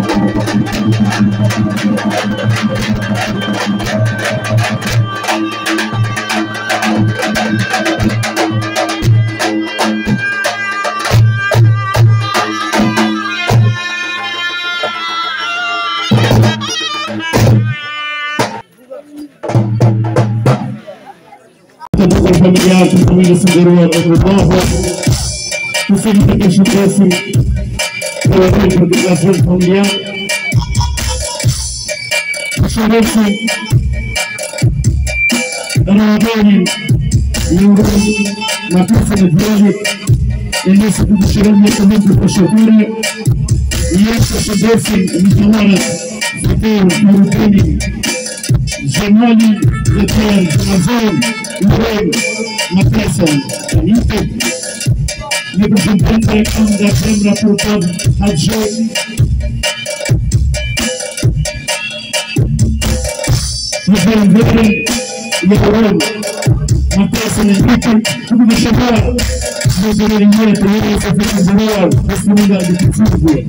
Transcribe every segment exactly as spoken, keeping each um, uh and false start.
Familiar, com família Sangaroa, Nova, o filho da Caixa Décimo, pela vida do Brasil familiar, o Xaroxo, a Ramadani, e o uma peça de viagem, e nesse tudo chegando também para a Caixatura, e esta Caixa Décimo, Nicolora, Futuro, Urupini, Jamali, Leter, Amazon, Lorraine, uma peça bonita, representante da Câmara Portugal, Adjei, Miguel Verde e Lorraine, uma peça bonita, como me chamar, vou ter a linha para ele, essa peça de boa, a segunda de Pittsburgh.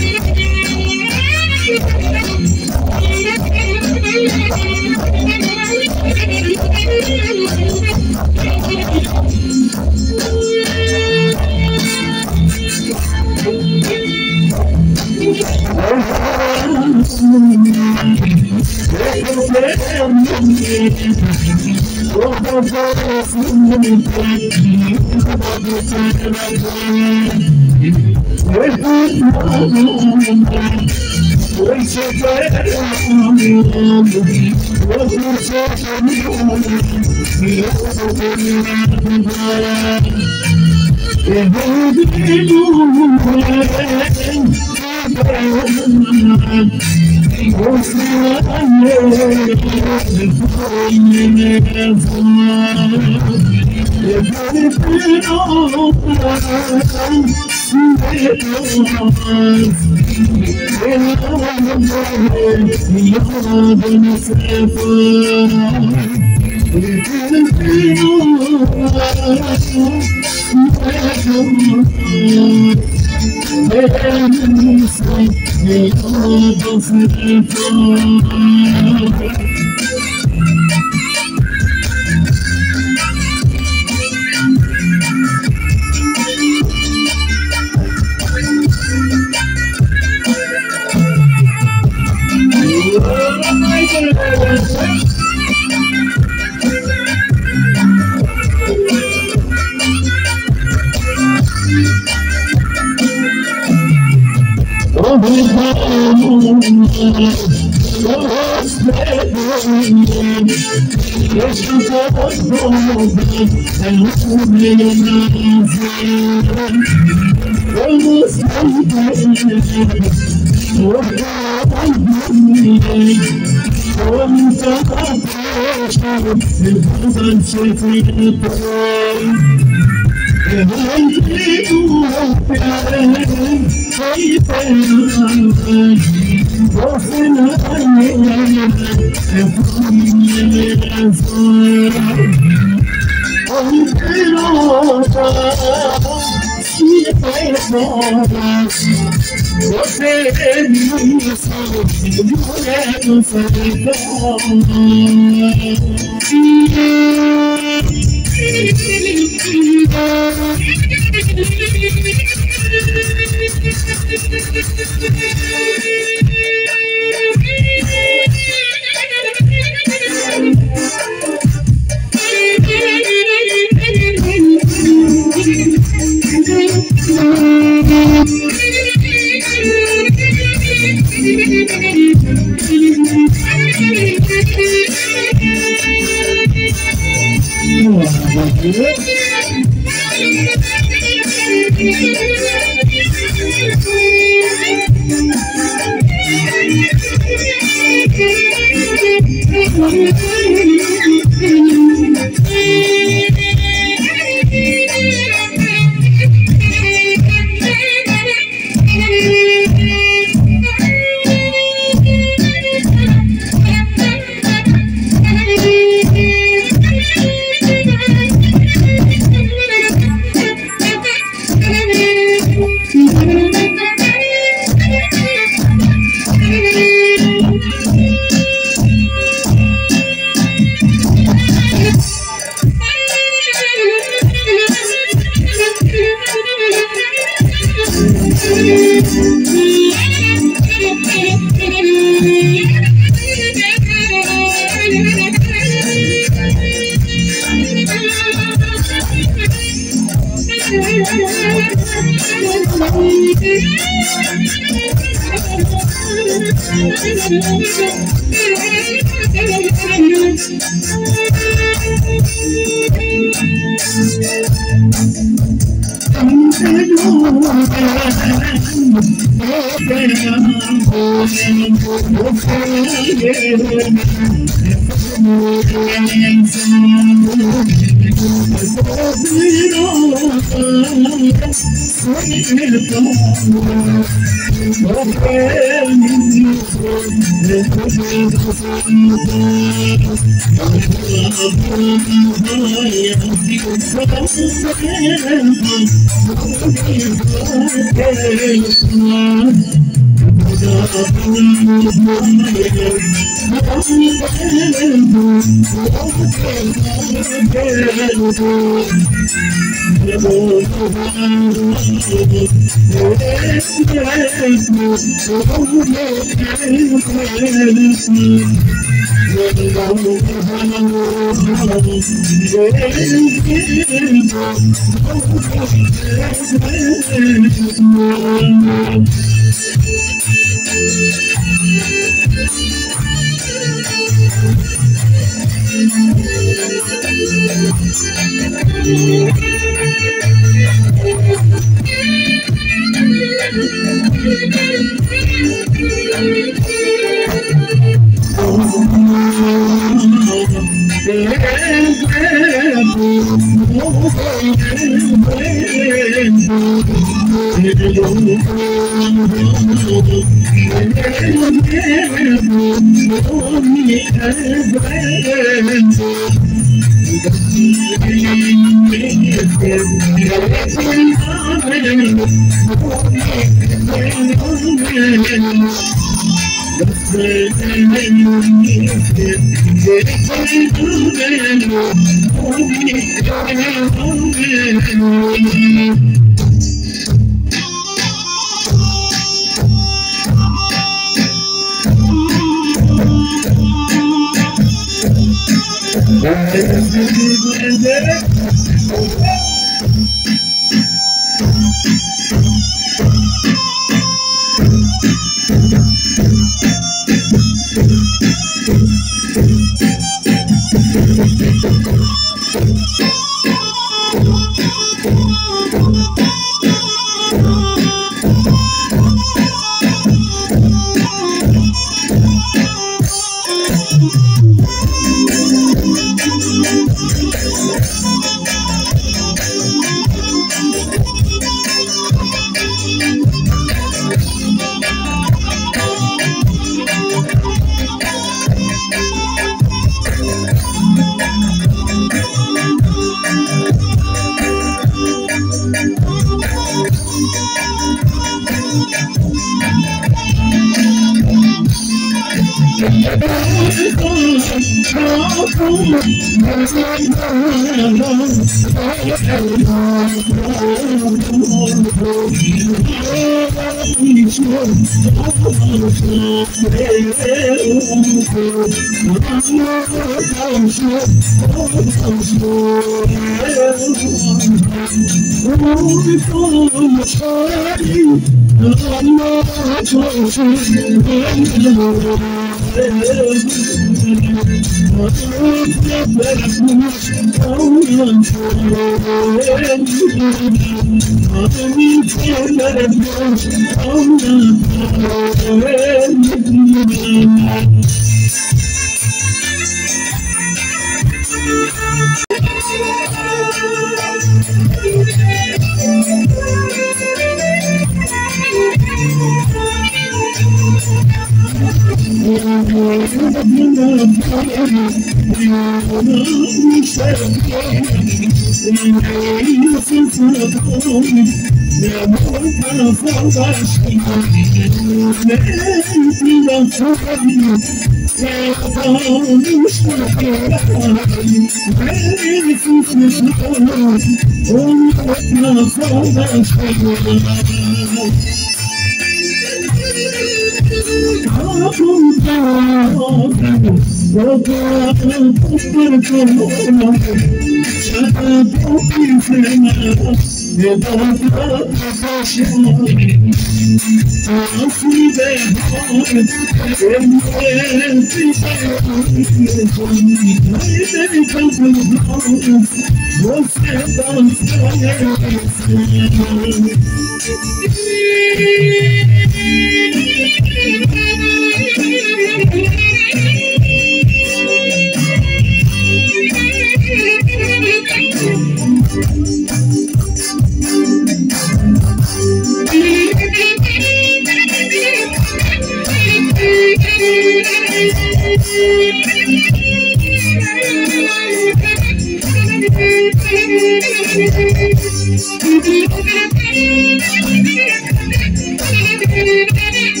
Thank you.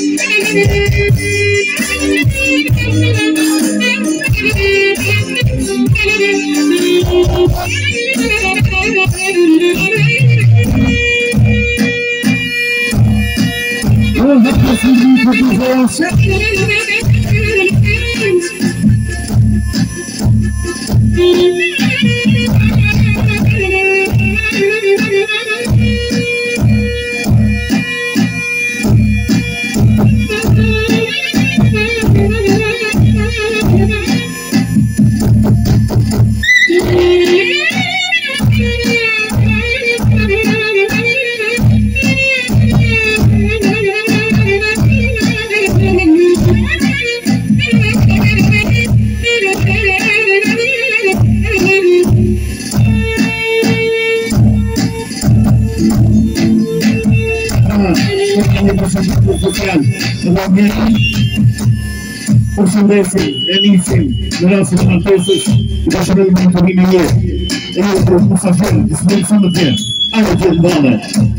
Belíssimo, Nelson Matheus, já chamei de muito bem ninguém. Eu vou começar a ver, isso não é de ver. Olha que bola.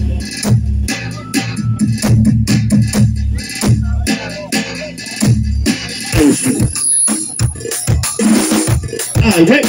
Ai, vem.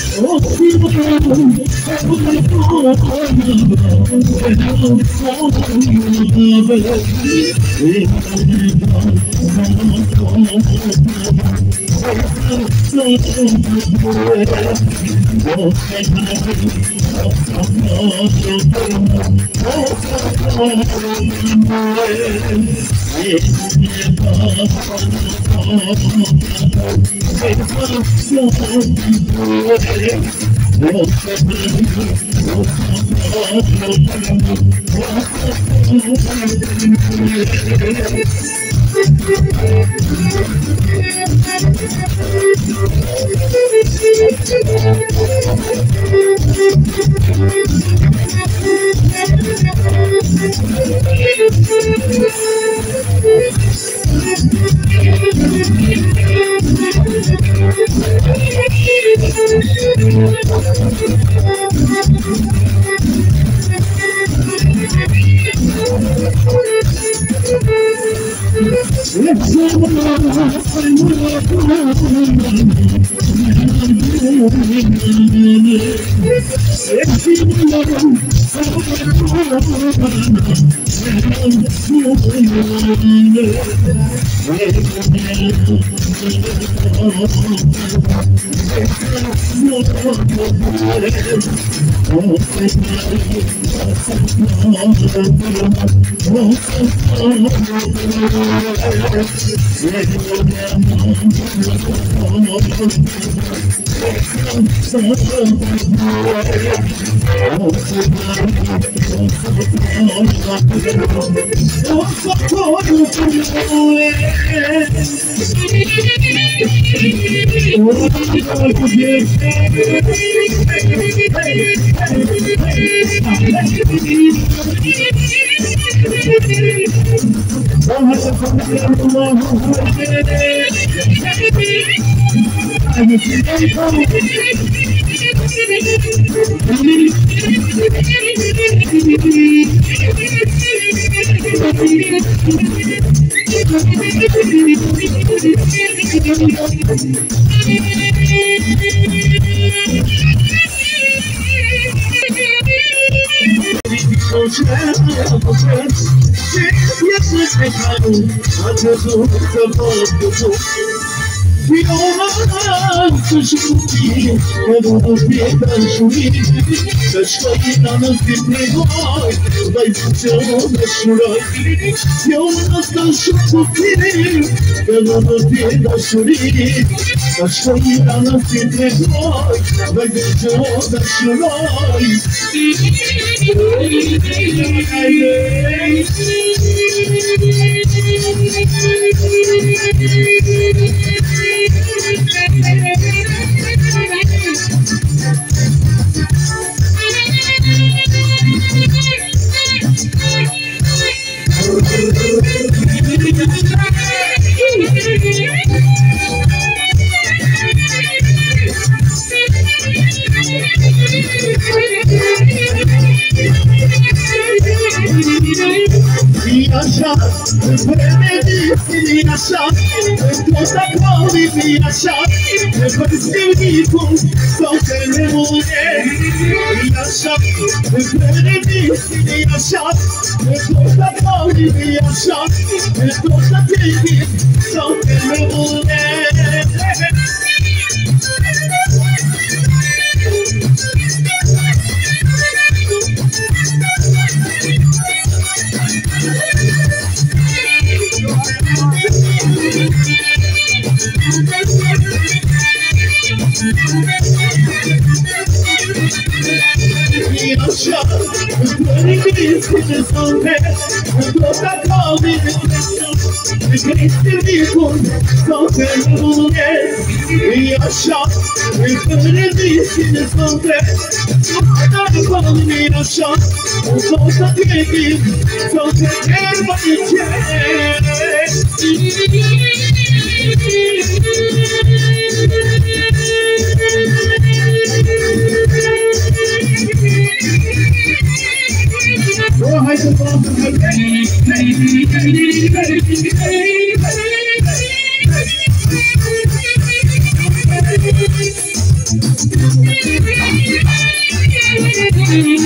Hey,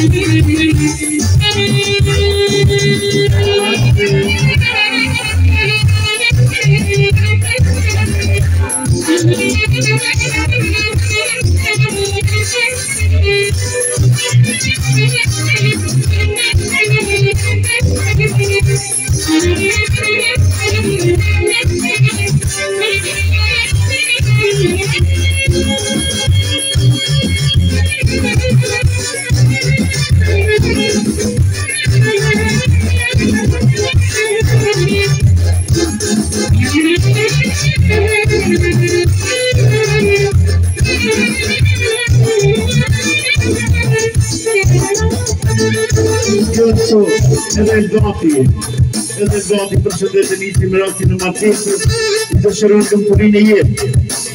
Edhe gati, edhe gati për shëndetin isim rastin në martesë i dëshirojnë të më të rinë e jetë.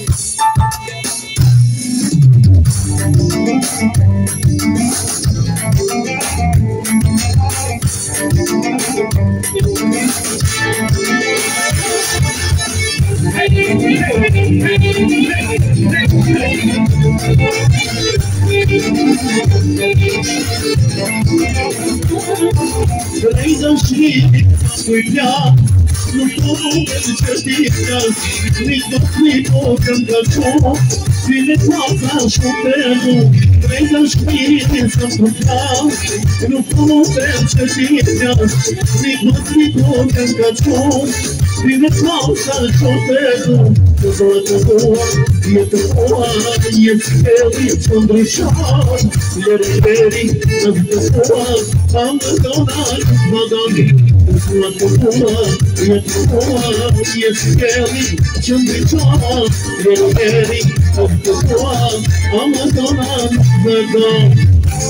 Drejtë shkri, kuj plak, nuk po me të qërtikas, një do një po këm të qo, file pasa shumë të du. Drejtë shkri, sa të plak, nuk po me të qërtikas, një do një po këm të qo, file pasa shumë të du. Të do të doa, jetë oa, jetë keli që ndryshan, lërë veri, në të doa, Amba donat, madami, Tua tua, jetë tua, jetë keli, që ndryshan, lërë veri, në të doa, amba donat, madami.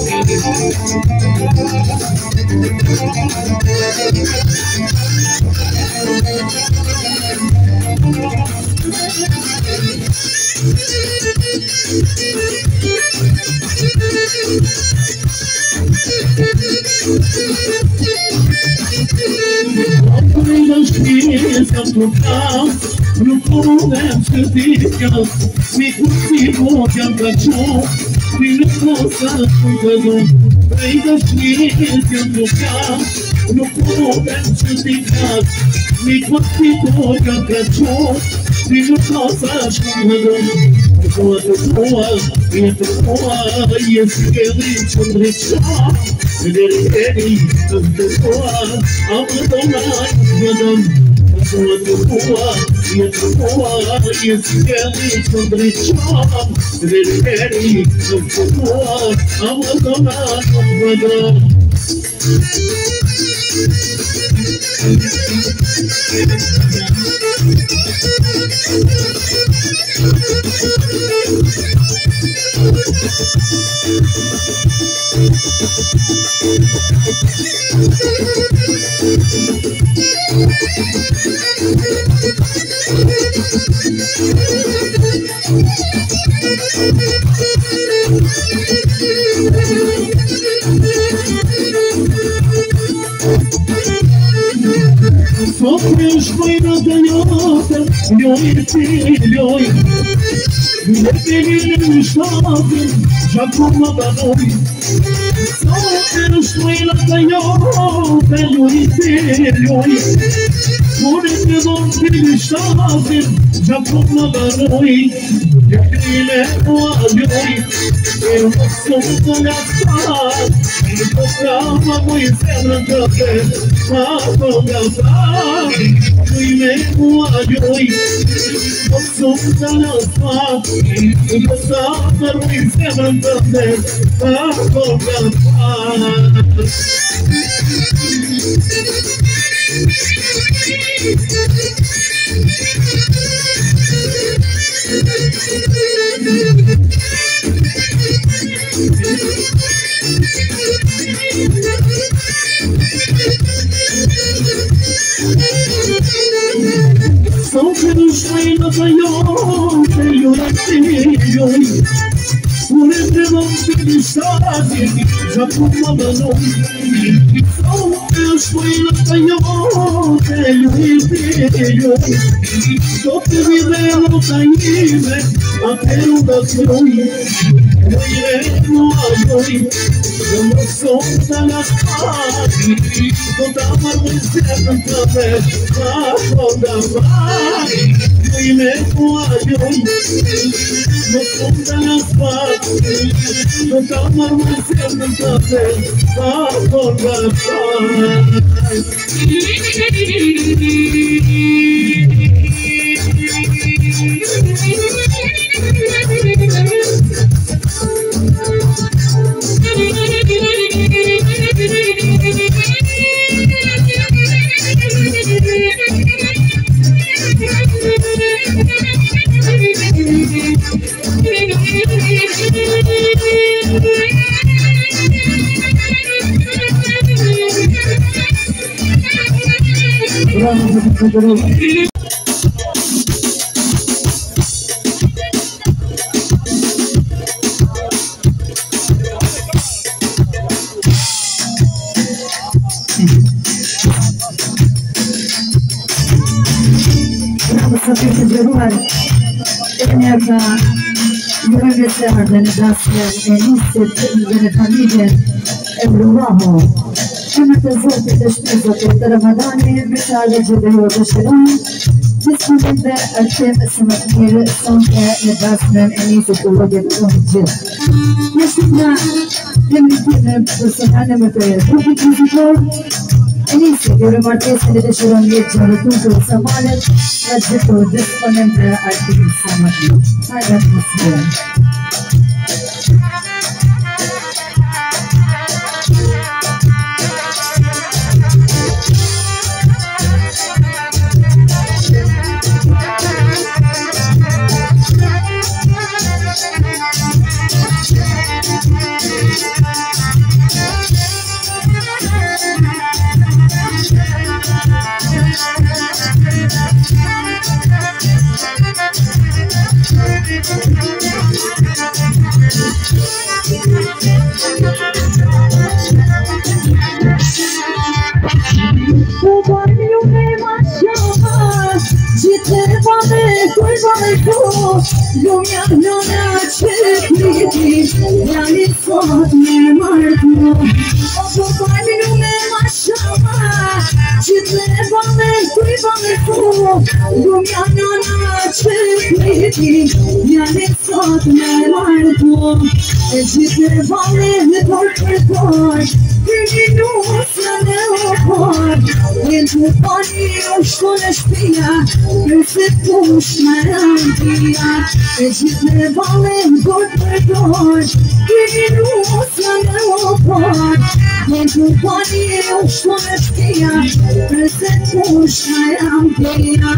Drejtë shkri, sa të plak, nuk po me të qërtikas, një kushti po t'jam të qo, file pasa shumë të du. Drejtë shkri, sa të plak, nuk po me të qërtikas, një kushti po t'jam të qo, file pasa shumë të du. Tua tua, jetë tua, jetë keli që ndryshan, lërë veri, në të tua, amba donat, madami. Tua tua, jetë tua, jetë keli që ndryshan, lërë veri, në të tua, amba donat, madami. Sopre shkojnë të jote, ljoj ti ljoj, në pelin në shtatin, gjaku më banoj. Sopre shkojnë të jote, ljoj ti ljoj, kone të dhon pelin në shtatin, gjaku më banoj. Ljojle mua ljoj, e më shumë të nga stat, në të kama mu i zemrën të te, ma të nga stat. Ljojle mua ljoj, më shumë të nga stat, në të kama mu i zemrën të te, ma të nga stat. Sopre shkojnë të jote, ljoj ti ljoj, kone të dhon pelin shtatin, gjaku më banoj. Sopre shkojnë të jote, ljoj ti ljoj, do të videlo të ime, atëru da të ljoj. Ljojle mua ljoj, Não sou da nascente, não dá uma música também, não dá mais. E mesmo a gente, não sou da nascente, não dá uma música também, não dá mais. Grande seara delegația emisă de familie Euroaho. Până te zote de șteză pe Ramadani, vise alege de o deșerani, disponible acem să mă fie sonte delegația emisă cu o de conge. Este una demnitine personale mă pe grupul vizitor, emisă de remartese de deșerani iegeană tuntul samale, la getul disponible acem să mă fie. Hai la atmosferă. Lumea nu ne-ace priti, ea ne scot ne-martu. O popoare lume așa, ce treba me, cuiva me tu. Lumea nu ne-ace priti, ea ne scot ne-martu. Ce treba me, ne por per por, când nu să ne opor. Pentru banii o școală șpia, eu se puși mai ampia. Ce treba me, por per por, când nu să ne opor. Pentru banii o școală șpia, eu se puși mai ampia.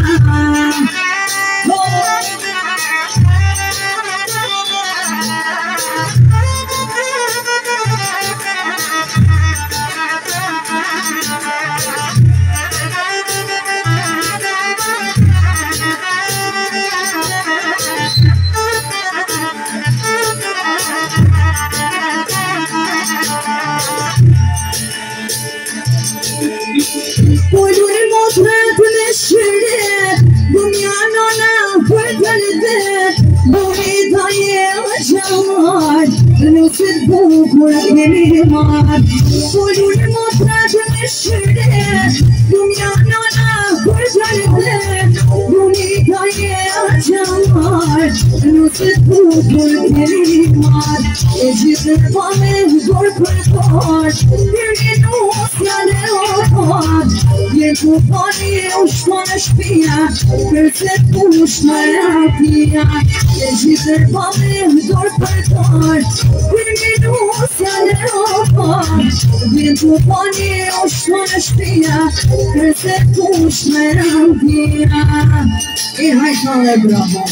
Nu se bucură inimar, Polul mă trage meșere, lumea n-a părțările, bunica e așa mare. Nu se bucură inimar, Egipte vame vor părător, Pârghi nu se leopard. Pentru banii o școală șpia, Că se puși mai rapia. Egipte vame vor părător, Pârghi nu se leopard. Pentru banii o școală șpia, Că se puși mai rapia. E hai tale bravo!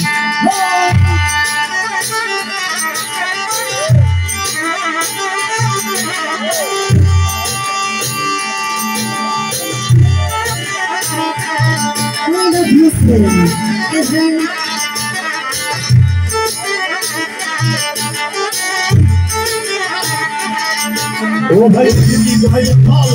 ओ भाई जिंदगी भाई पाल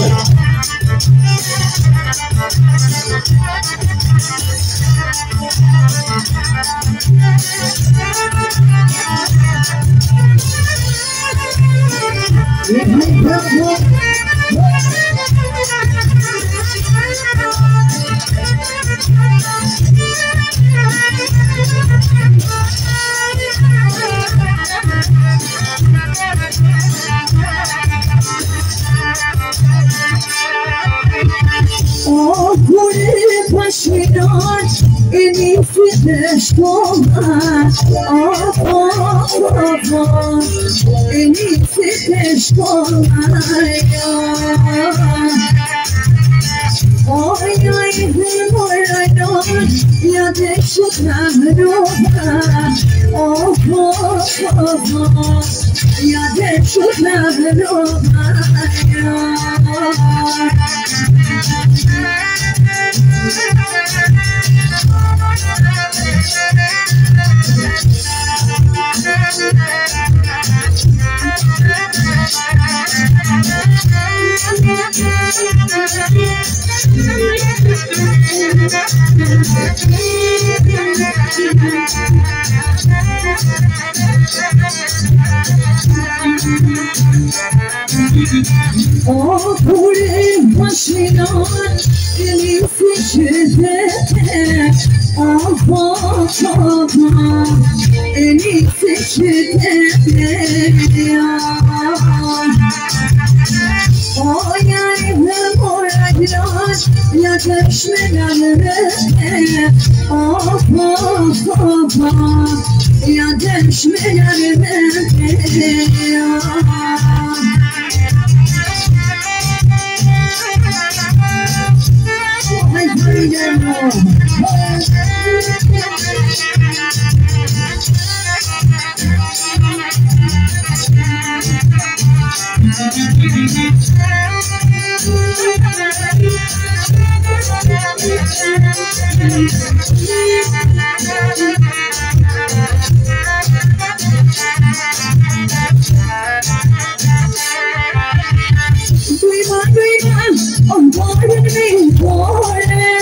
Oh, pure passionat, infinite storm. Oh, oh, oh, oh, infinite storm. Oh, I am more I know. Yeah, they should not know. Oh, oh, oh, oh, yeah, they should not know. Oh, pure passionat, infinite. Oh, oh, oh, oh, infinite. Oh, I am more like yours. Yeah, touch me down the oh, oh, oh, oh, yeah, touch me down the I bring them home. On board with me, board.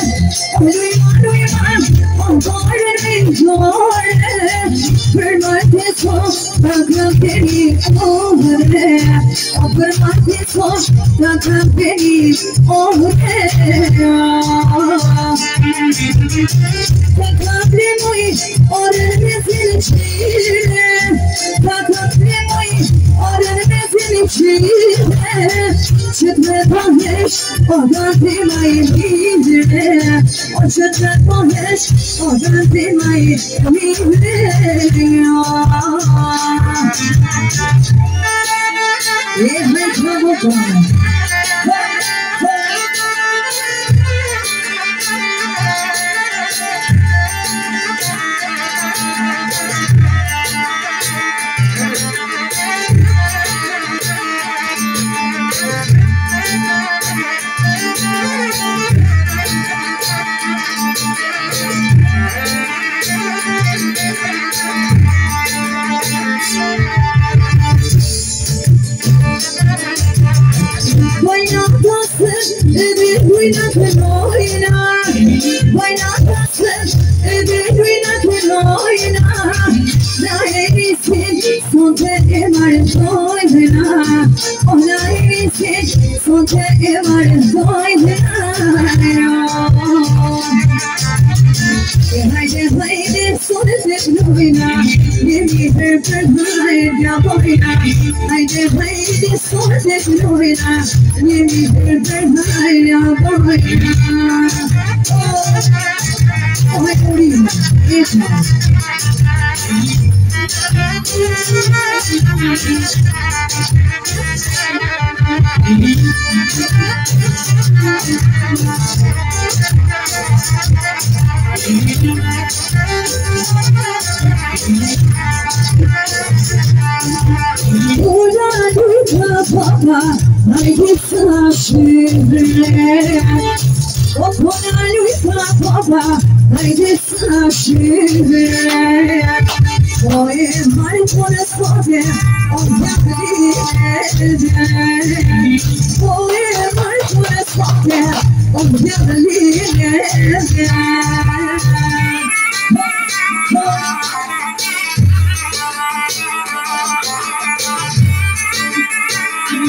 On board with me, board. Burn my pistol, the company over there. I'll burn my pistol, the company over there. The company ordered me finish. The company ordered me finish. Should we punish or not be my leader? Or should we punish or not be my leader? Yeah, make trouble gone. Why not pass it? We not know enough. Why not pass it? We not know enough. Now everything so that I'm going enough. Oh, now everything so that I'm going enough. I just play this so that it's no enough. Give me her personal job. I just play this so that it's no enough. Give me her personal job. Oh, I don't even it's not. Papa, I get flashing. Oh, Papa, I get flashing. Oh, if I want to stop it, oh, oh, if I want to stop it, oh,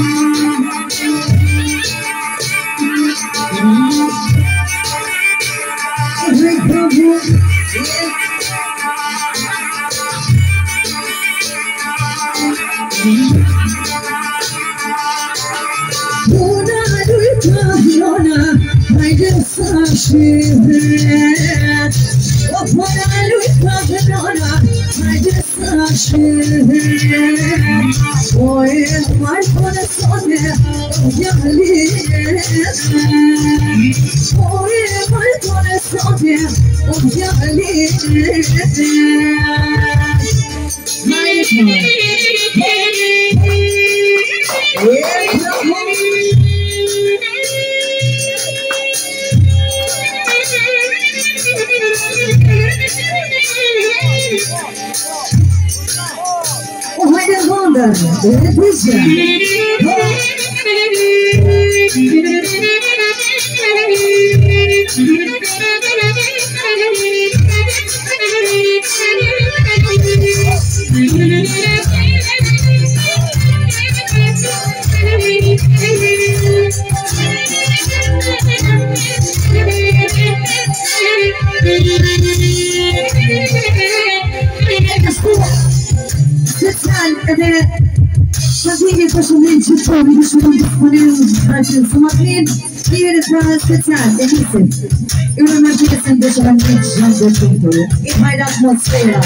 Eu não me digo deixa a gente já de tudo e vai dar atmosfera.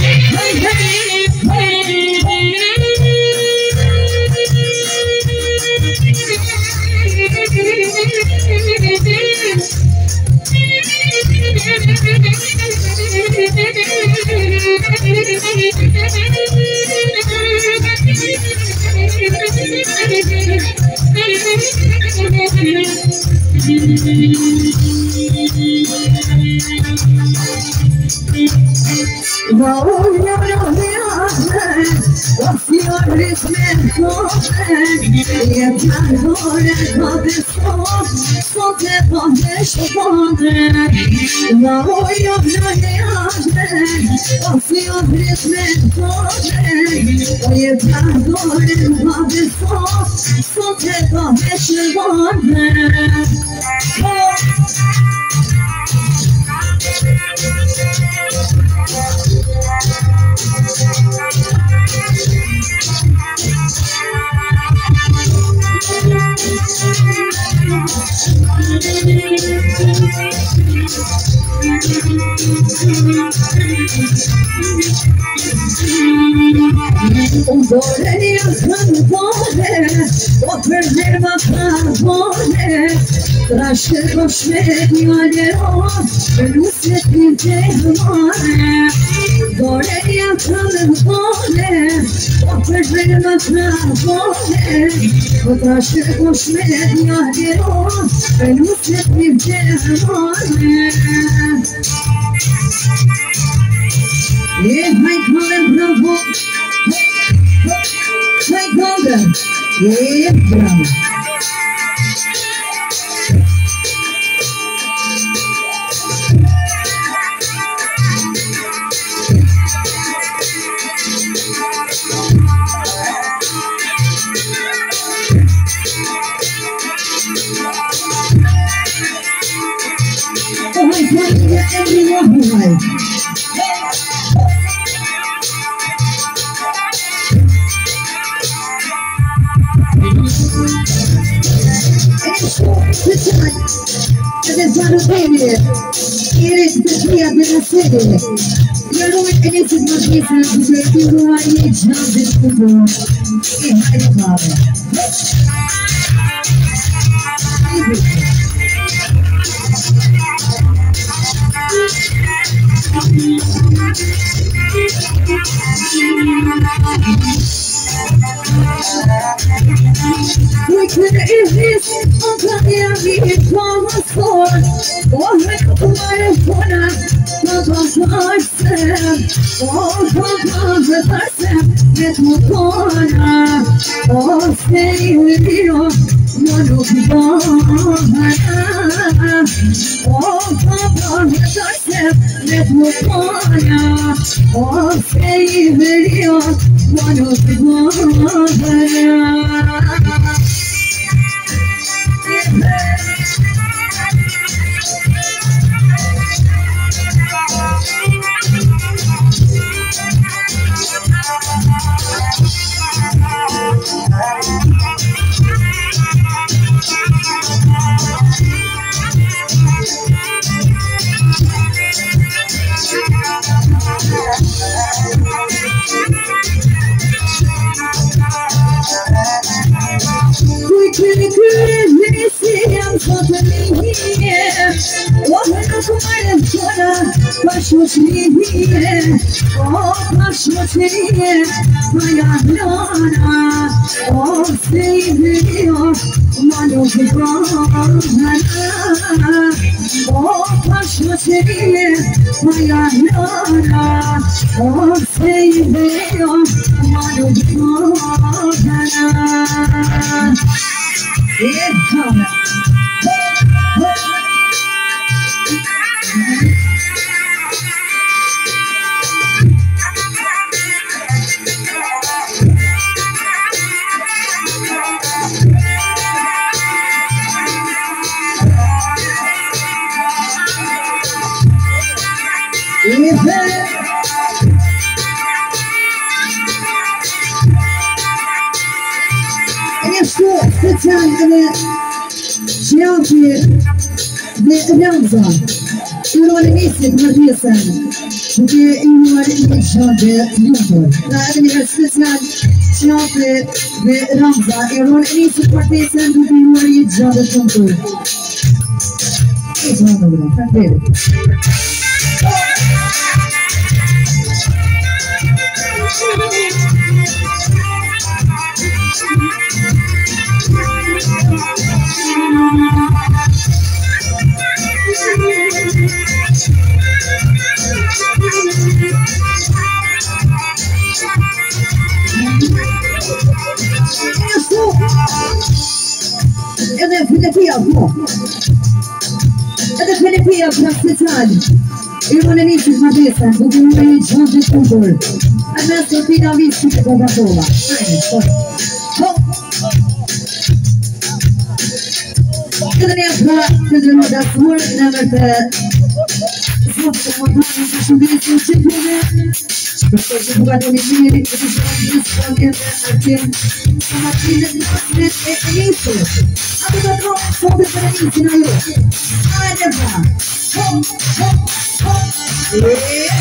No, no, no, no, what's your resentment? You can't go and call this song, so that on this one. No, no, no, no, what's your resentment? You can't go and call this song, so that on this one. Un dolore al cuore, o per ma favore, lascia cosce di manerò, per non sentirti amore. Dolore al cuore, o per ma favore, lascia cosce di manerò, per non sentirti amore. Yeah, my calling bravo. My golden, yeah, bravo. Oh my God, yeah, everyone. It's not a baby. It is the day of the city. You know it is my business, baby. Who I need something to do in my father. We could exist until the end from a sword. Oh, heck, my corner, Papa myself. Oh, Papa myself, get my corner. Oh, stay with you, one of the born. Oh, Papa myself, get my corner. Oh, stay with you, one of the born. شوشنيه وهنكم على الجنة فشوشنيه فشوشنيه فيا لانا وسيديو مالو ببانا فشوشنيه فيا لانا وسيديو مالو ببانا Yeah, come on. специальными шлемки для Рямза. И он вместе прописан, где его лежали люди. Да, это не специальные шлемки для Рямза. И он вместе прописан, где его лежали люди. Это он говорит, как верит. Это Филиппия, это Филиппия специально. И он не видит написано, что он не видит культуру. А нас тут не видит Кока-Кола. Это не про, это не про свой, наверное, собственно, что видит чемпионы. Porque se juega con el dinero y se juega aquí, Samartina no es eso. A ver otro sobre para mí, si no yo. Allá va. Hop, hop, hop. Eh.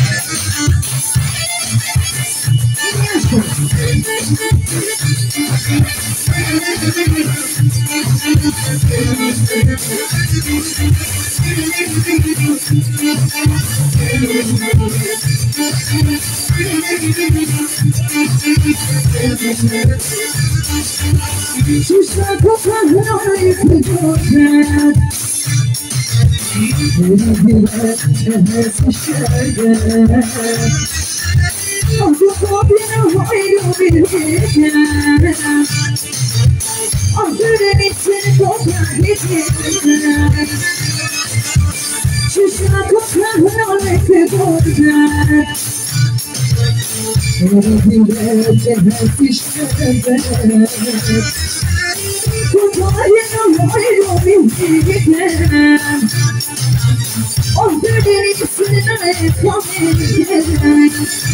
Чувства купленной придурка, перебивает освещение. Он купленной любит, он перенесет купленной. Чувства купленной придурка. Перебивает освещение. Он перенесет купленной.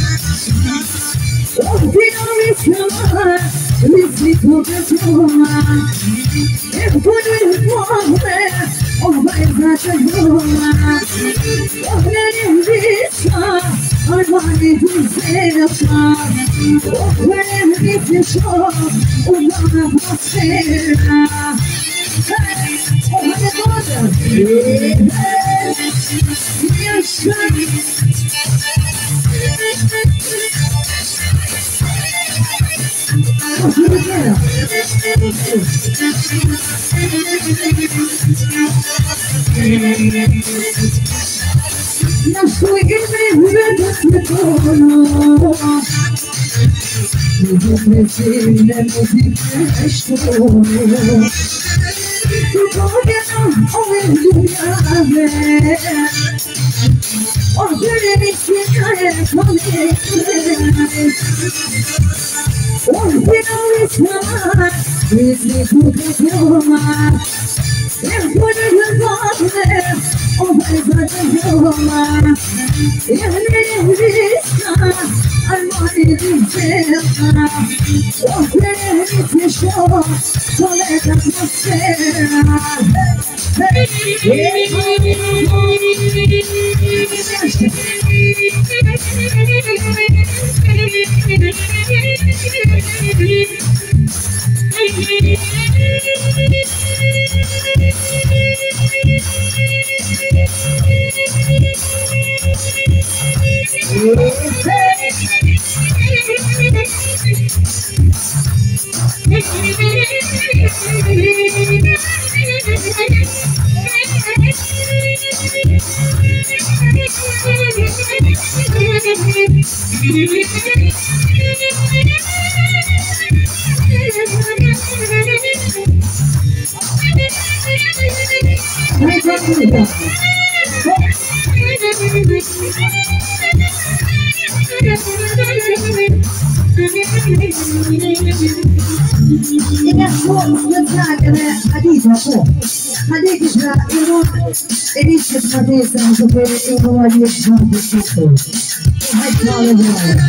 Он перенесет Лизли Кока-Кола. И будет море, он бойзает дома. Он перенесет, он будет взять. Он перенесет, он будет взять. Он будет на свой имя светоно, не сильно музыка, что он перенесет он перенесет Лизли Кока-Кола. И будет море, он бойзает дома. И невеста, она будет взять. Он перенесет, что это атмосфера. Inga små smutsnäggare Hadija på. Hadija Iron Elise Padesa som är i varje framtidssyfte. Och här klarar vi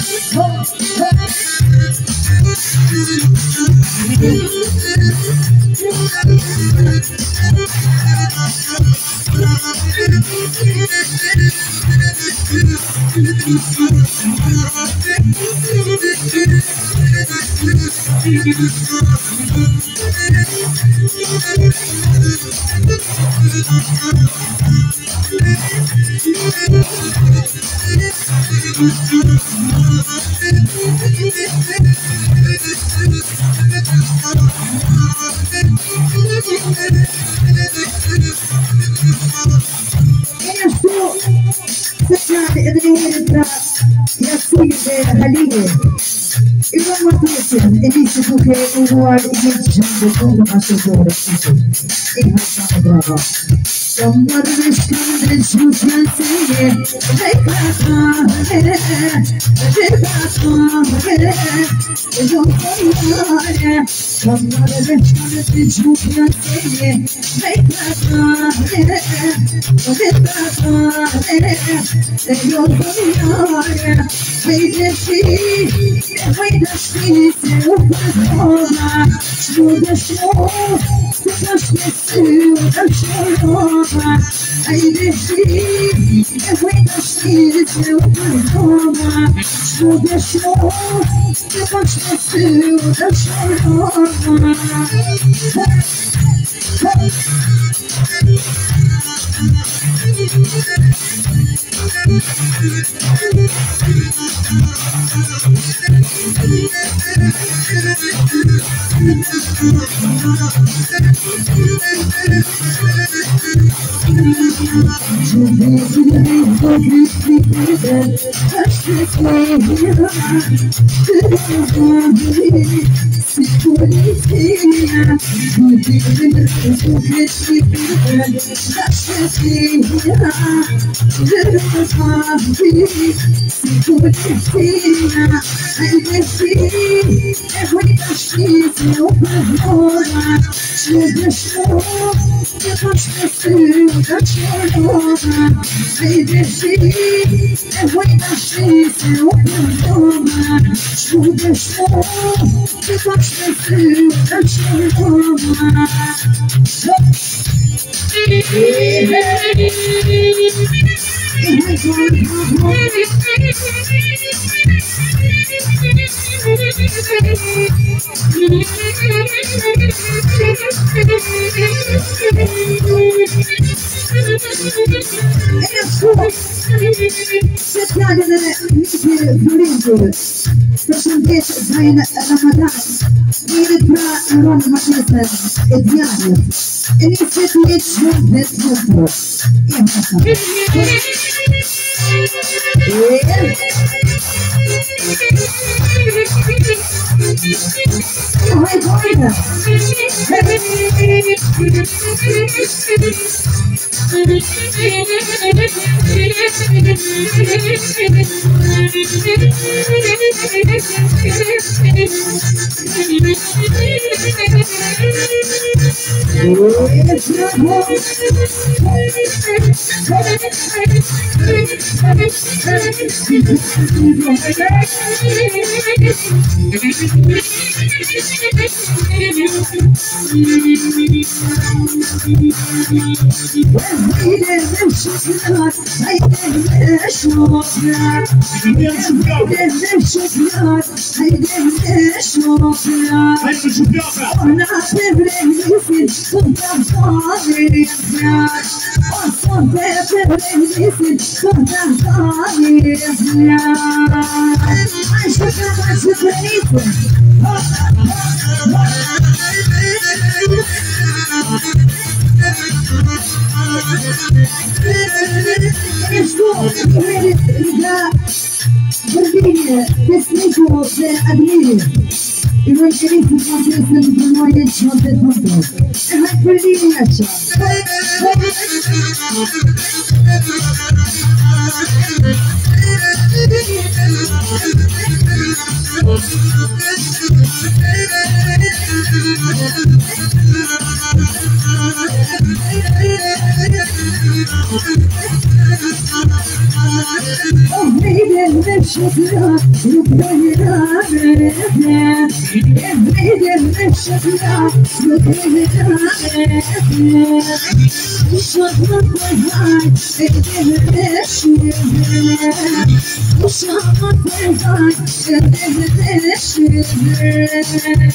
Elise porque o ar identificando toda a sua em razão brava. Somar vescantes justiça, vem pra cá, vem pra cá, eu vou falar. Somar vescantes justiça, vem pra cá, vem pra cá, eu vou falar. Vem descer, vem descer, seu problema, te deixou, te esqueceu da chorona. Aí descer, vem descer, seu problema, te deixou, te esqueceu da chorona. Presentez zijn Ramadan. Hier pra Ron Matisa Ediano. En ik zit niet zo met voetbal. Hoi Boyna. I rękawicy konkursem wykonuje dziesiąty konkurs. Efekt Berlinie. Oh baby, let's shake it up, you bring it up, yeah. Baby, let's shake it up, you bring it up, yeah. You should look like mine, baby, let's shake it up. You should look like mine, baby, let's shake it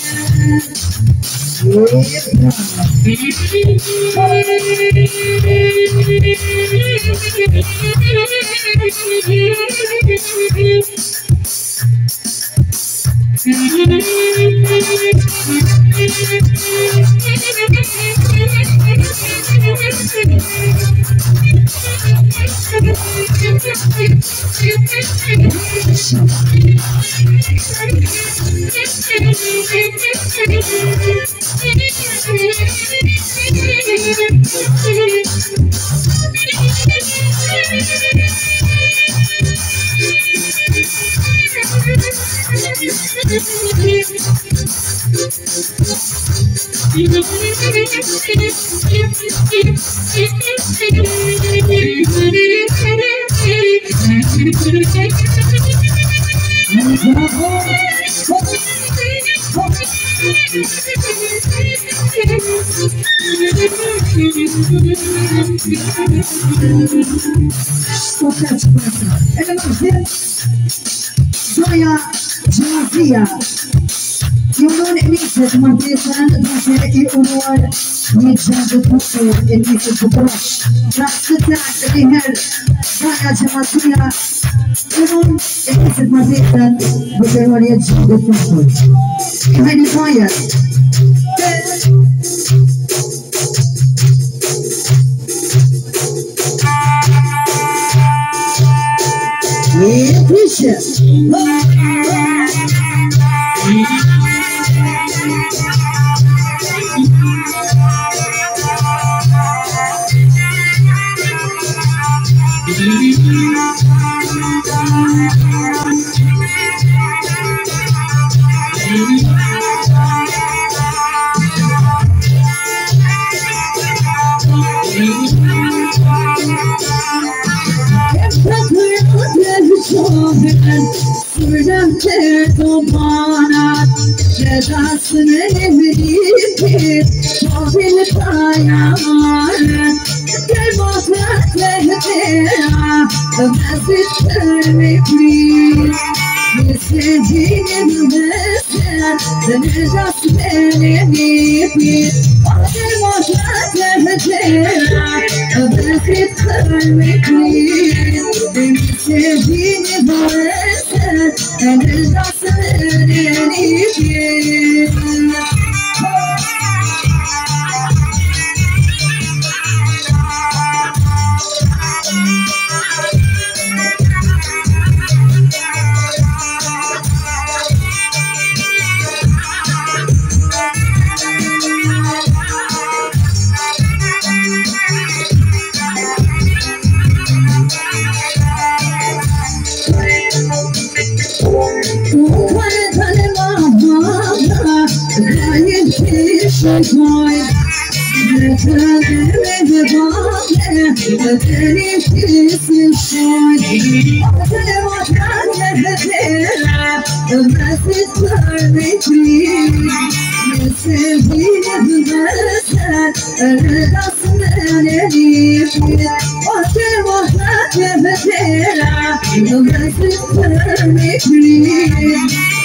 يقولون إليسا مرتين أنا يقولون نجاز الدكتور إليسا ببرش رأس تاعك لهال رايا جماعتية يقولون إليسا مرتين بقولون يجاز الدكتور هاي نهاية Appreciate.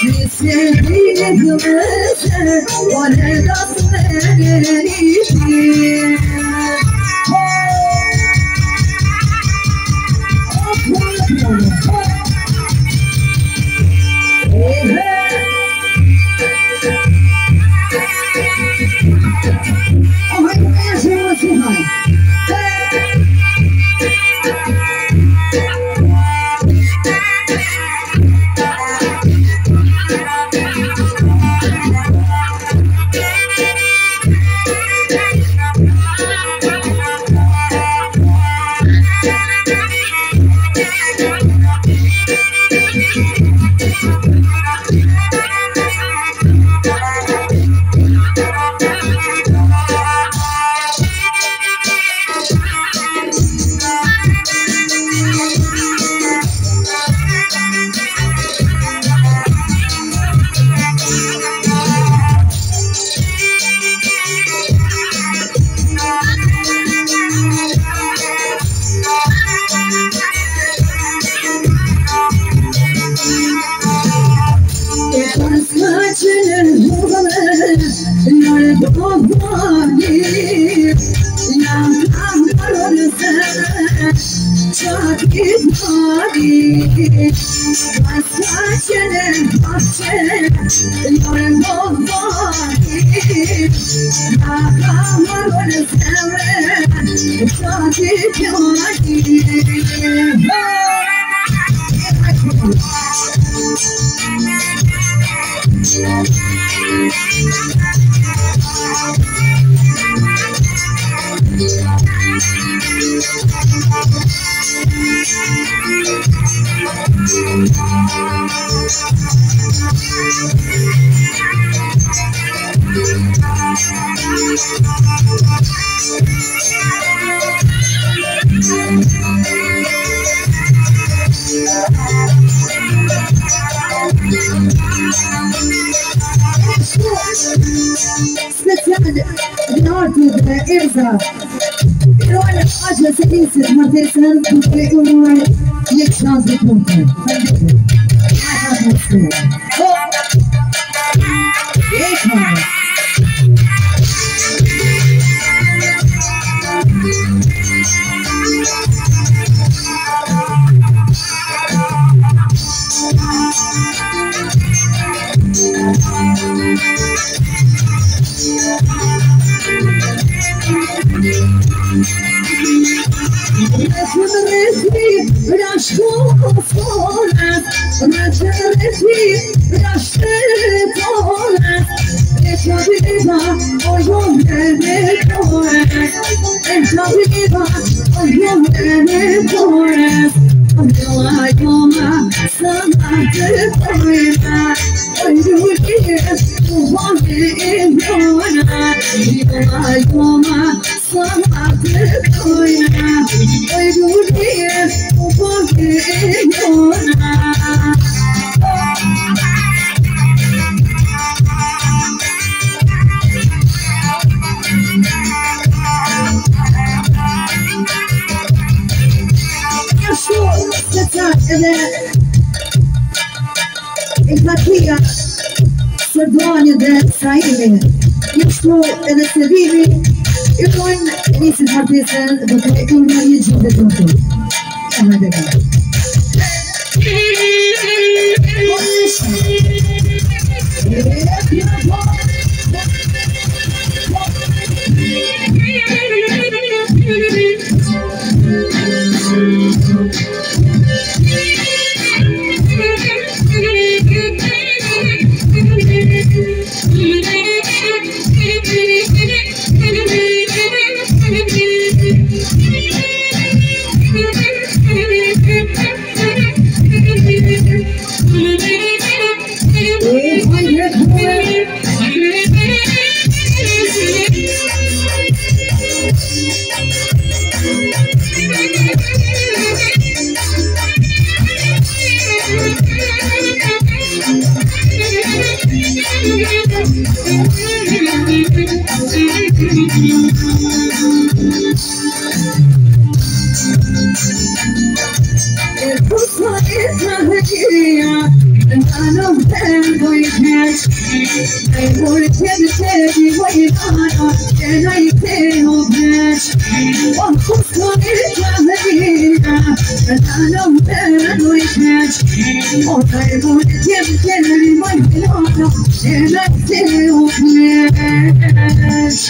Thank you. I want to tell you, tell you what you got, and I tell you that. Oh, who's going to tell me that? And I know that I know it can't. Oh, I want to tell you, tell you what you got, and I tell you that.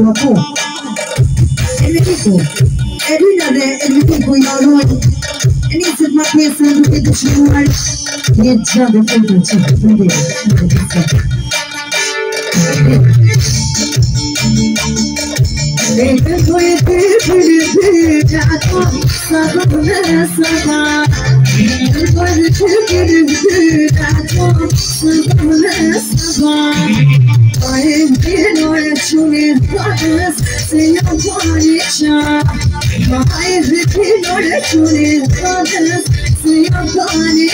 troppo. E mi dico, e ridere, e mi dico io a noi. E inizio a pensare che tu ci vuoi. E già da tutto c'è da vedere. E per poi per il teatro, sarò nessa. E poi per il teatro, sarò nessa. I know that you need brothers, say you're going to I know that you need brothers, say you're going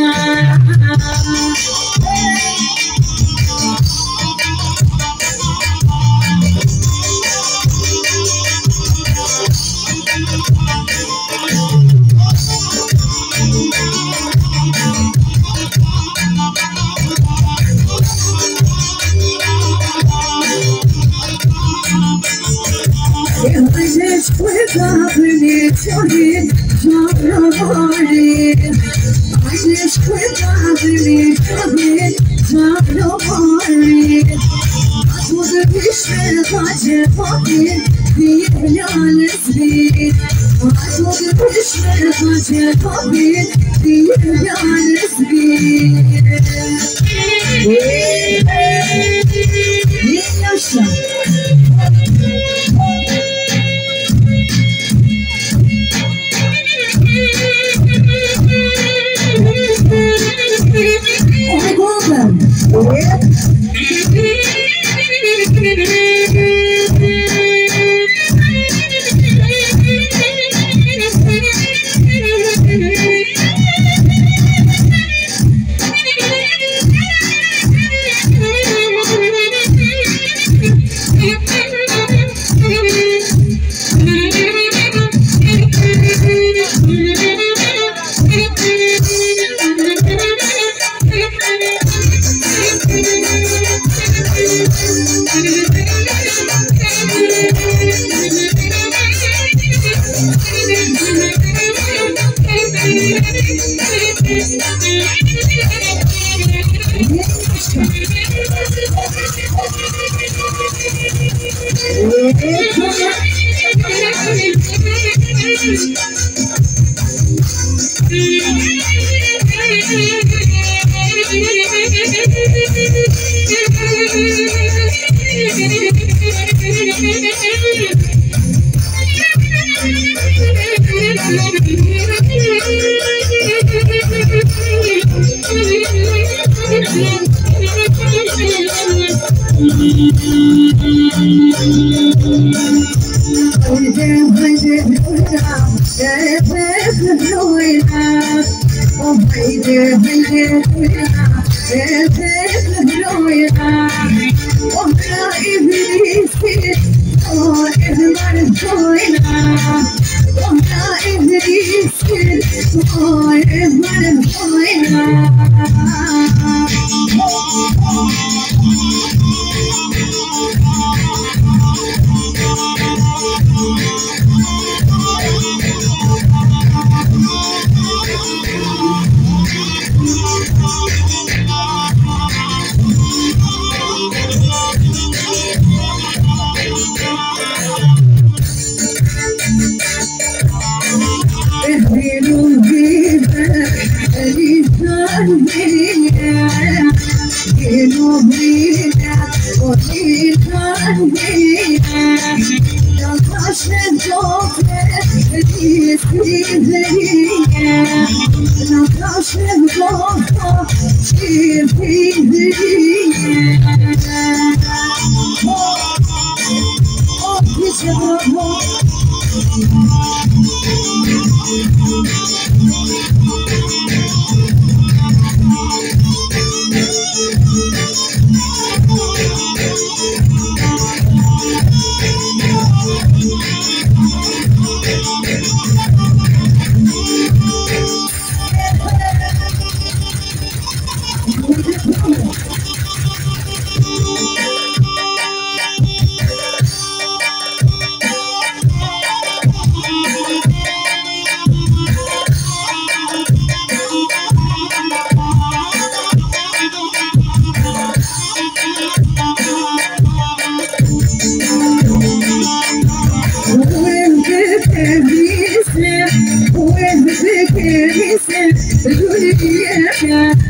With up in it, your head, your body. I just quit up in it, your head, your body. I was a wish that I just wanted the honest beat. I was a wish that I just wanted the honest beat. Yeah, yeah, yeah.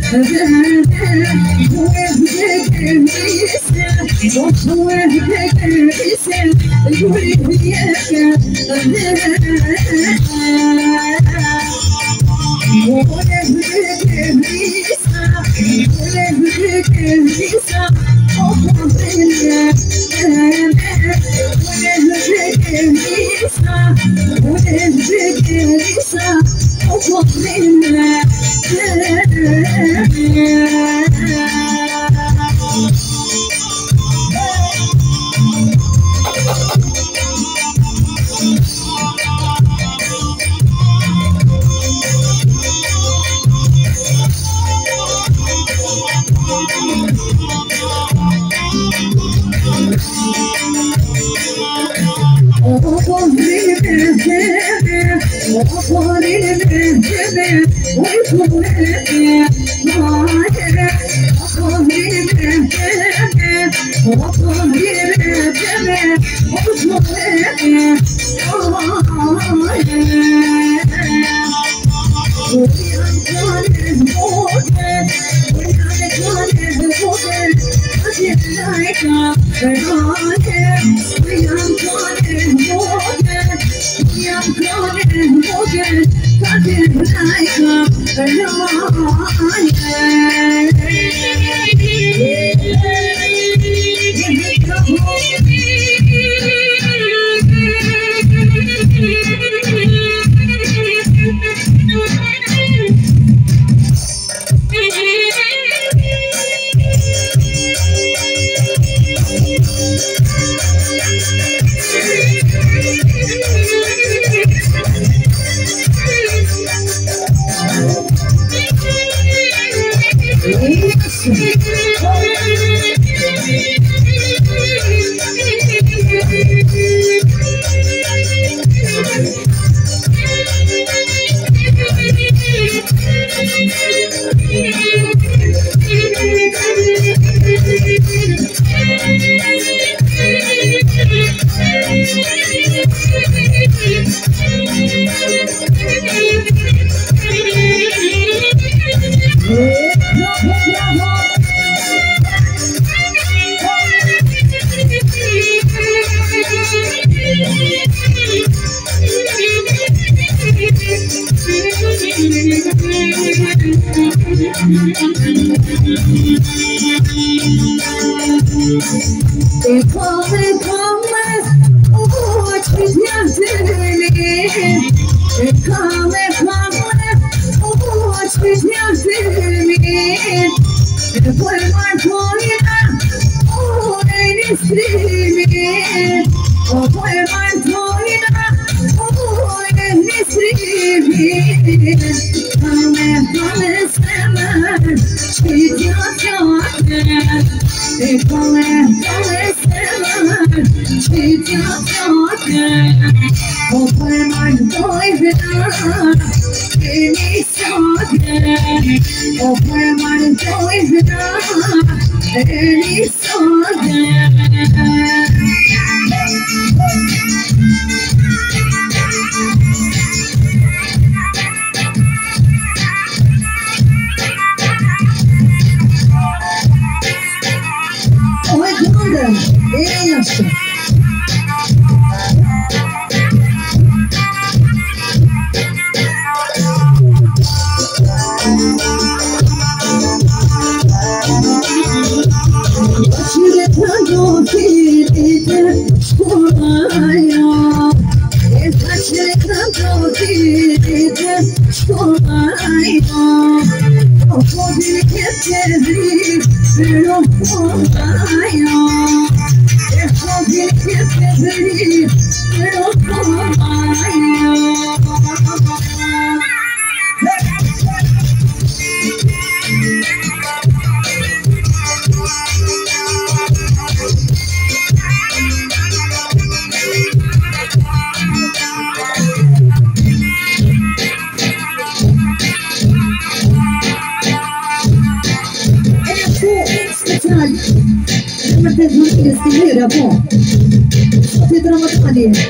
Só te drama ali.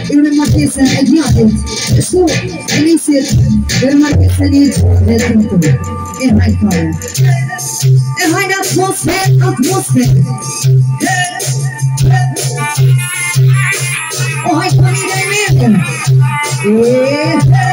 You're my case and I got it. So, I need it. You're my case and it's let's go to it. In my car. In my atmosphere, atmosphere. Oh, I can't even imagine. Yeah.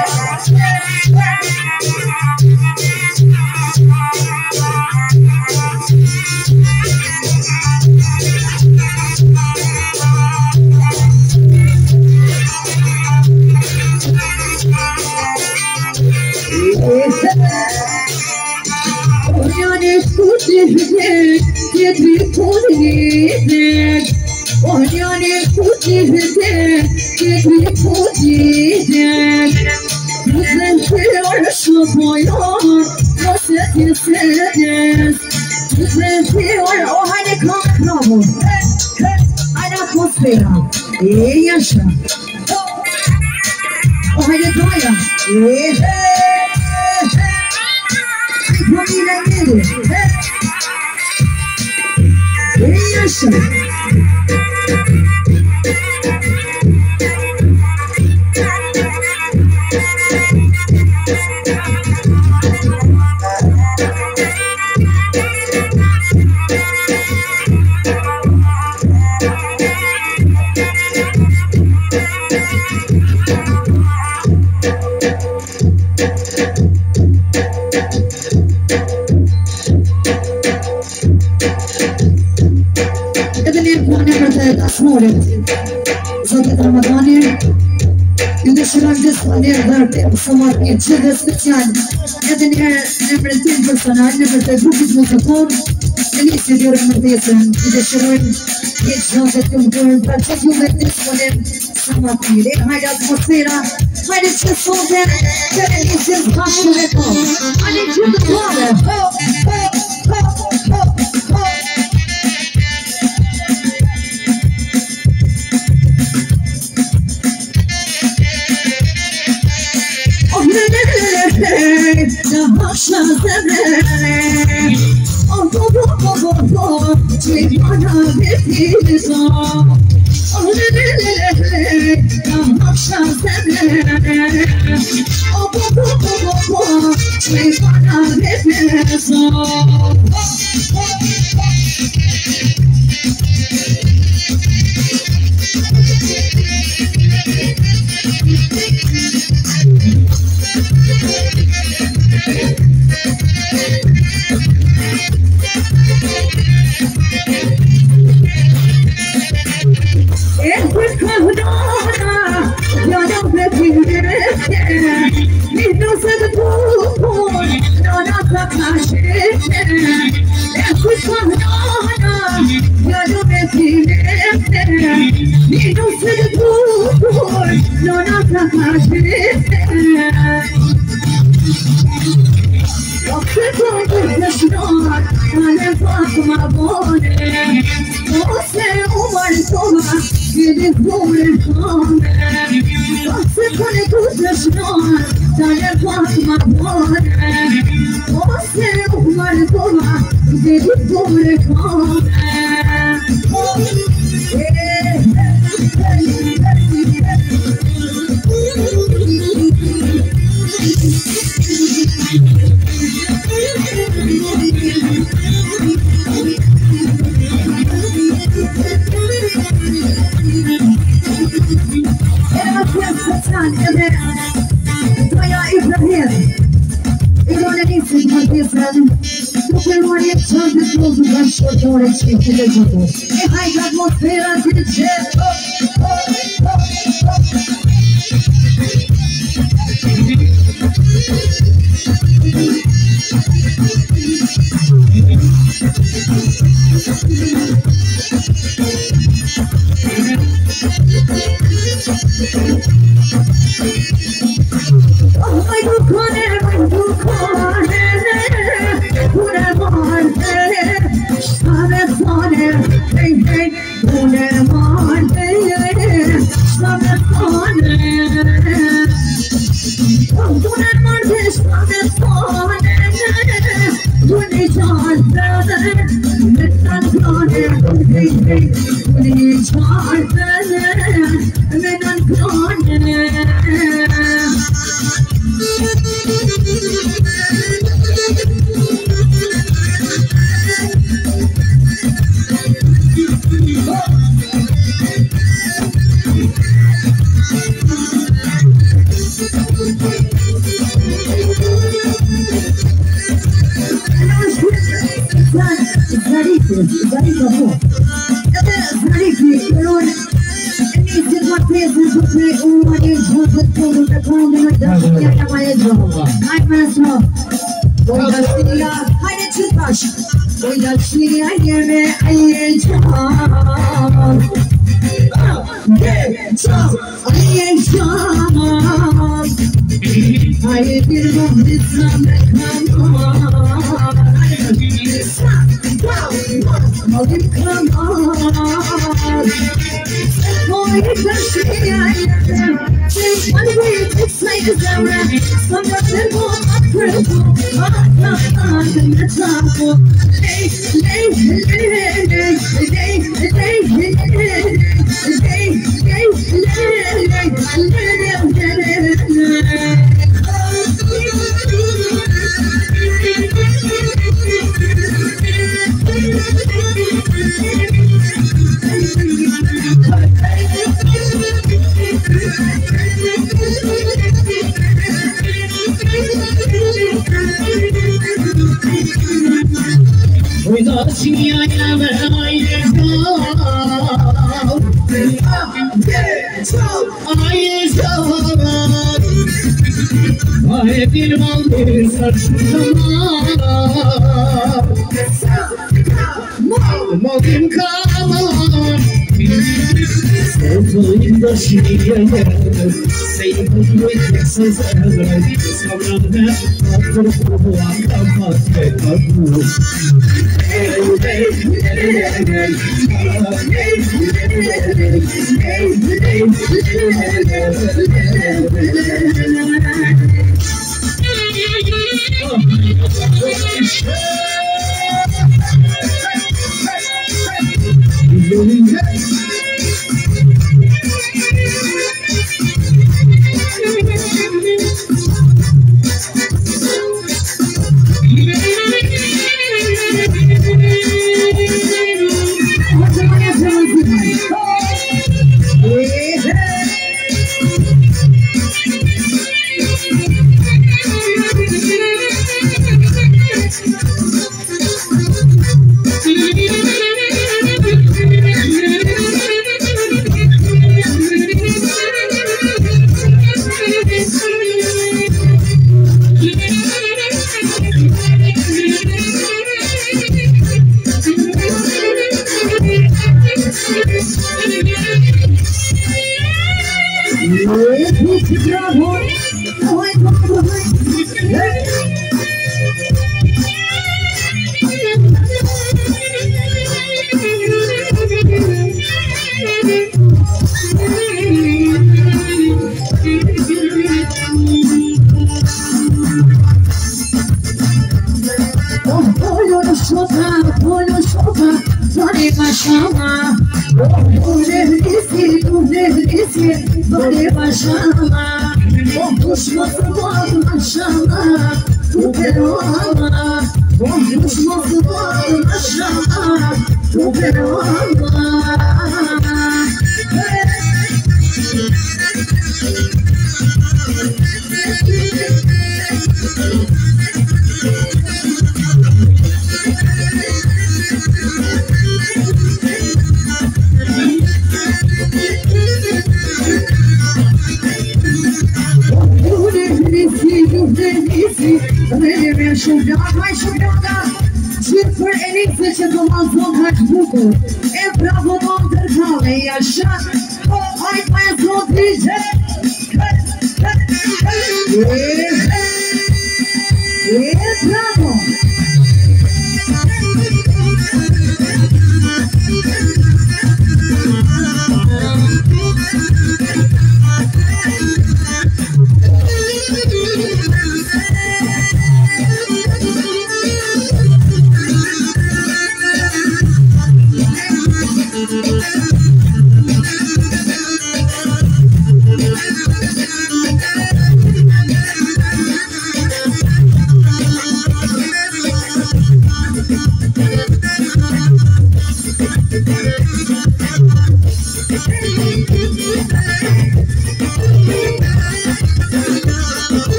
Yes, oh, how you doing? Yeah. I can't even get it. Yes, Somewhat to the special, and then here, number ten personal, number the group is not a phone, and it's a good motivation. The showing it's not that you're doing, but if you make this one in somewhat needed, hide atmosphere, hide it's just so that it's just passionate. I need you to water. Oh, oh, oh, oh, oh. The Russians oh, go, go, go, go, go, we wanna be peace. Oh, the Russians oh, go, go, go, go, go, we wanna be peace.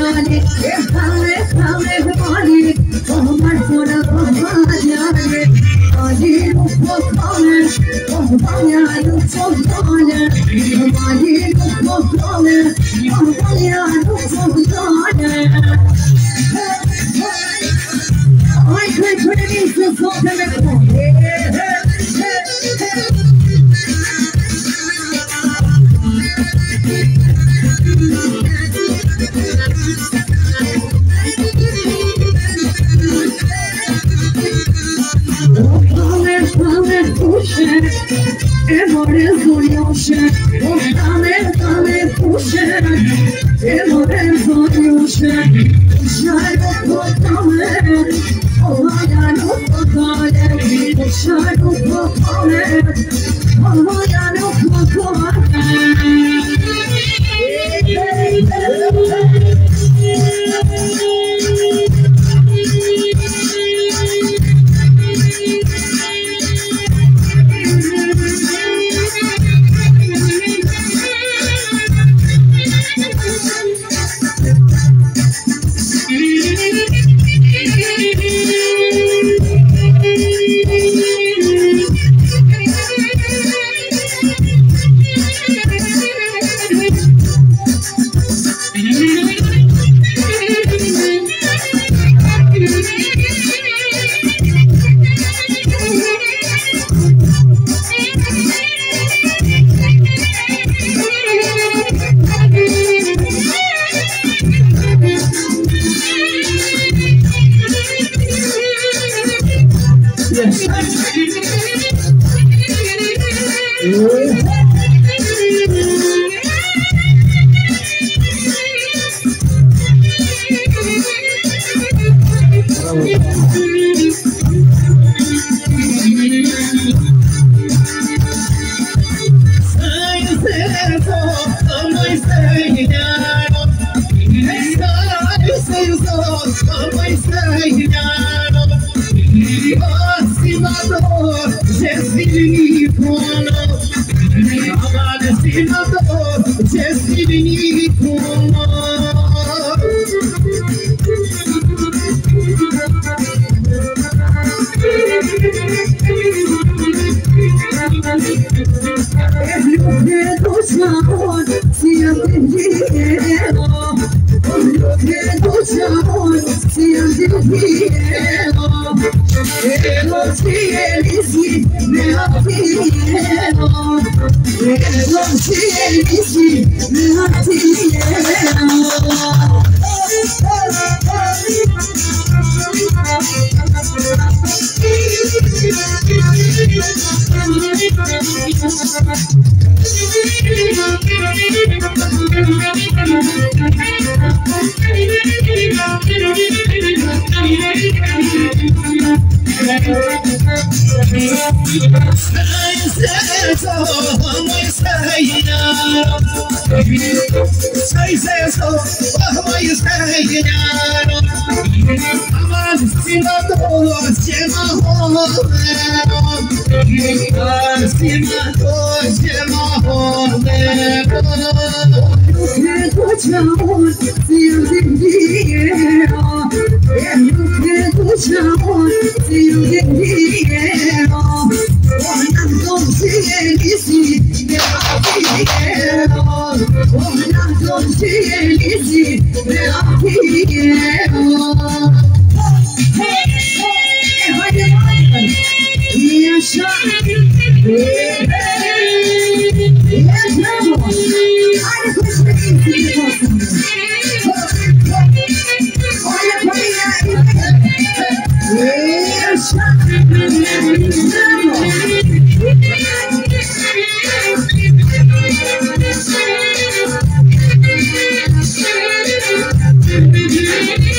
जाने खावे खावे पानी हमर तोरा बाबा जाने पानी को खावे ओ बाया नु को जाने पानी को खावे ओ बाया नु को जाने I can't put it into something like Thank you.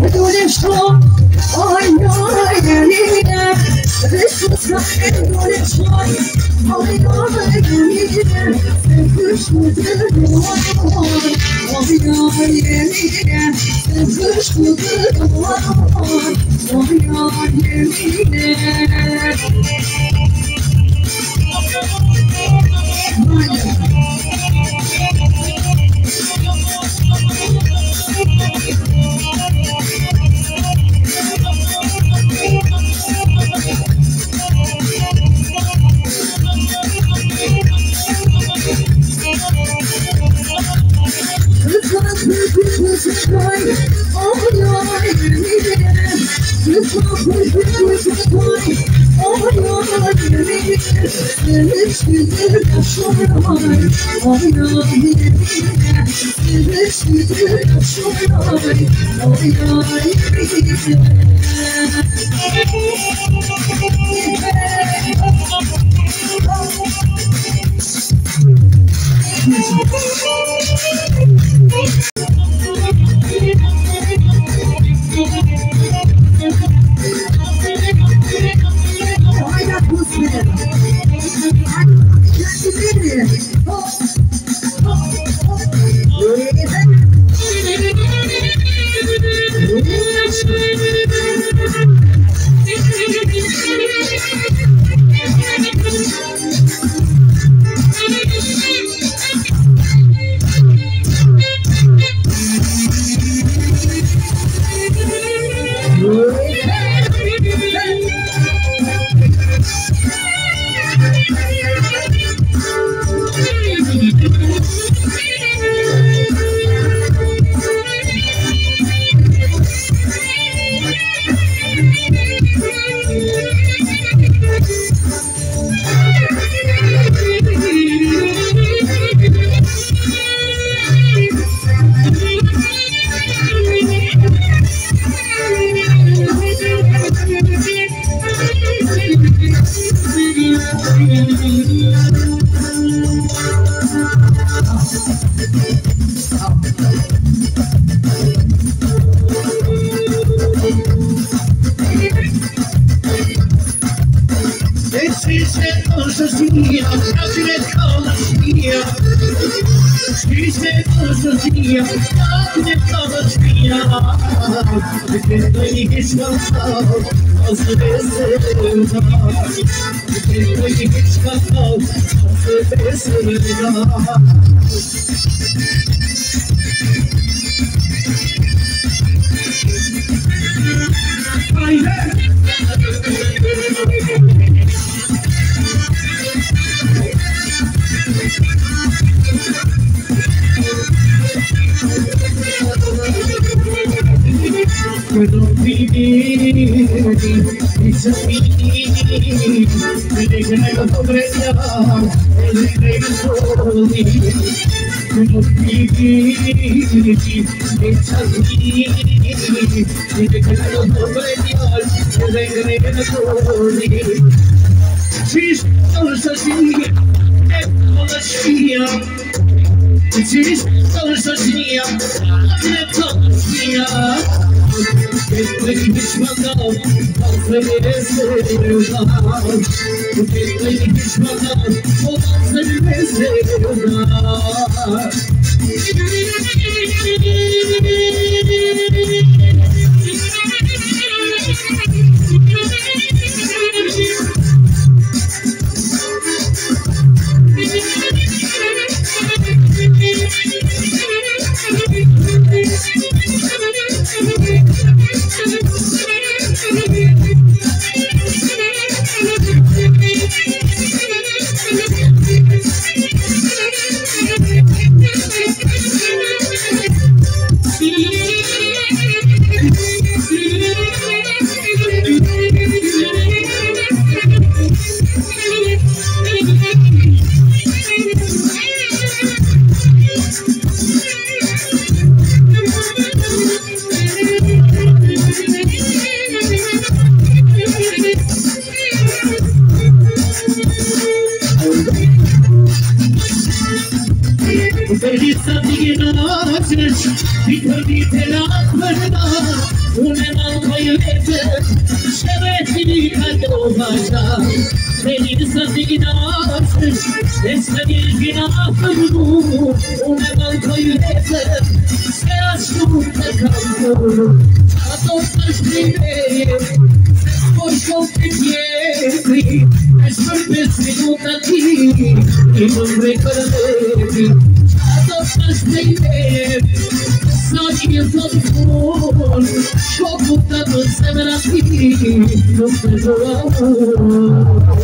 Feliz Satiginacic, Vitali Telat Verda, Una mano io verde, scemetti caldosa, vedi sa dignasse, e sa dignasse tu, una mano io verde, se asciutta caldo, a tutta scrivere, se sposcio i piedi, e sorpresi tutta lì, e non ricordevi, a tutta scrivere, Sogni e sogni, scoputa non sembra qui, non preso l'amore.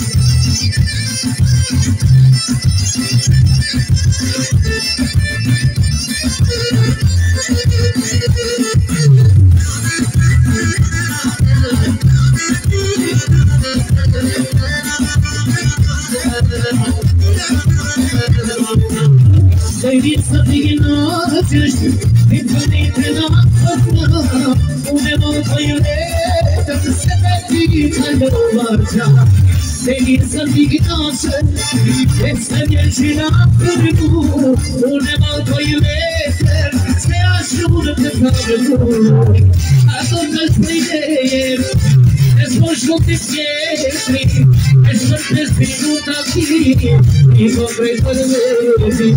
Baby, something in all the future, it's only enough for now. Una for your head, the seventy kind of water. Baby, something in all the it's only enough for you. Una for your head, say I should have been covered. I don't just play it. Es mucho que siempre, es sorpresa minuta aquí, y compré por ver.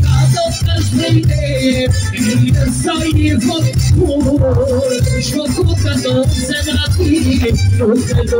Soy fotbol, şokuta da senati, şokuta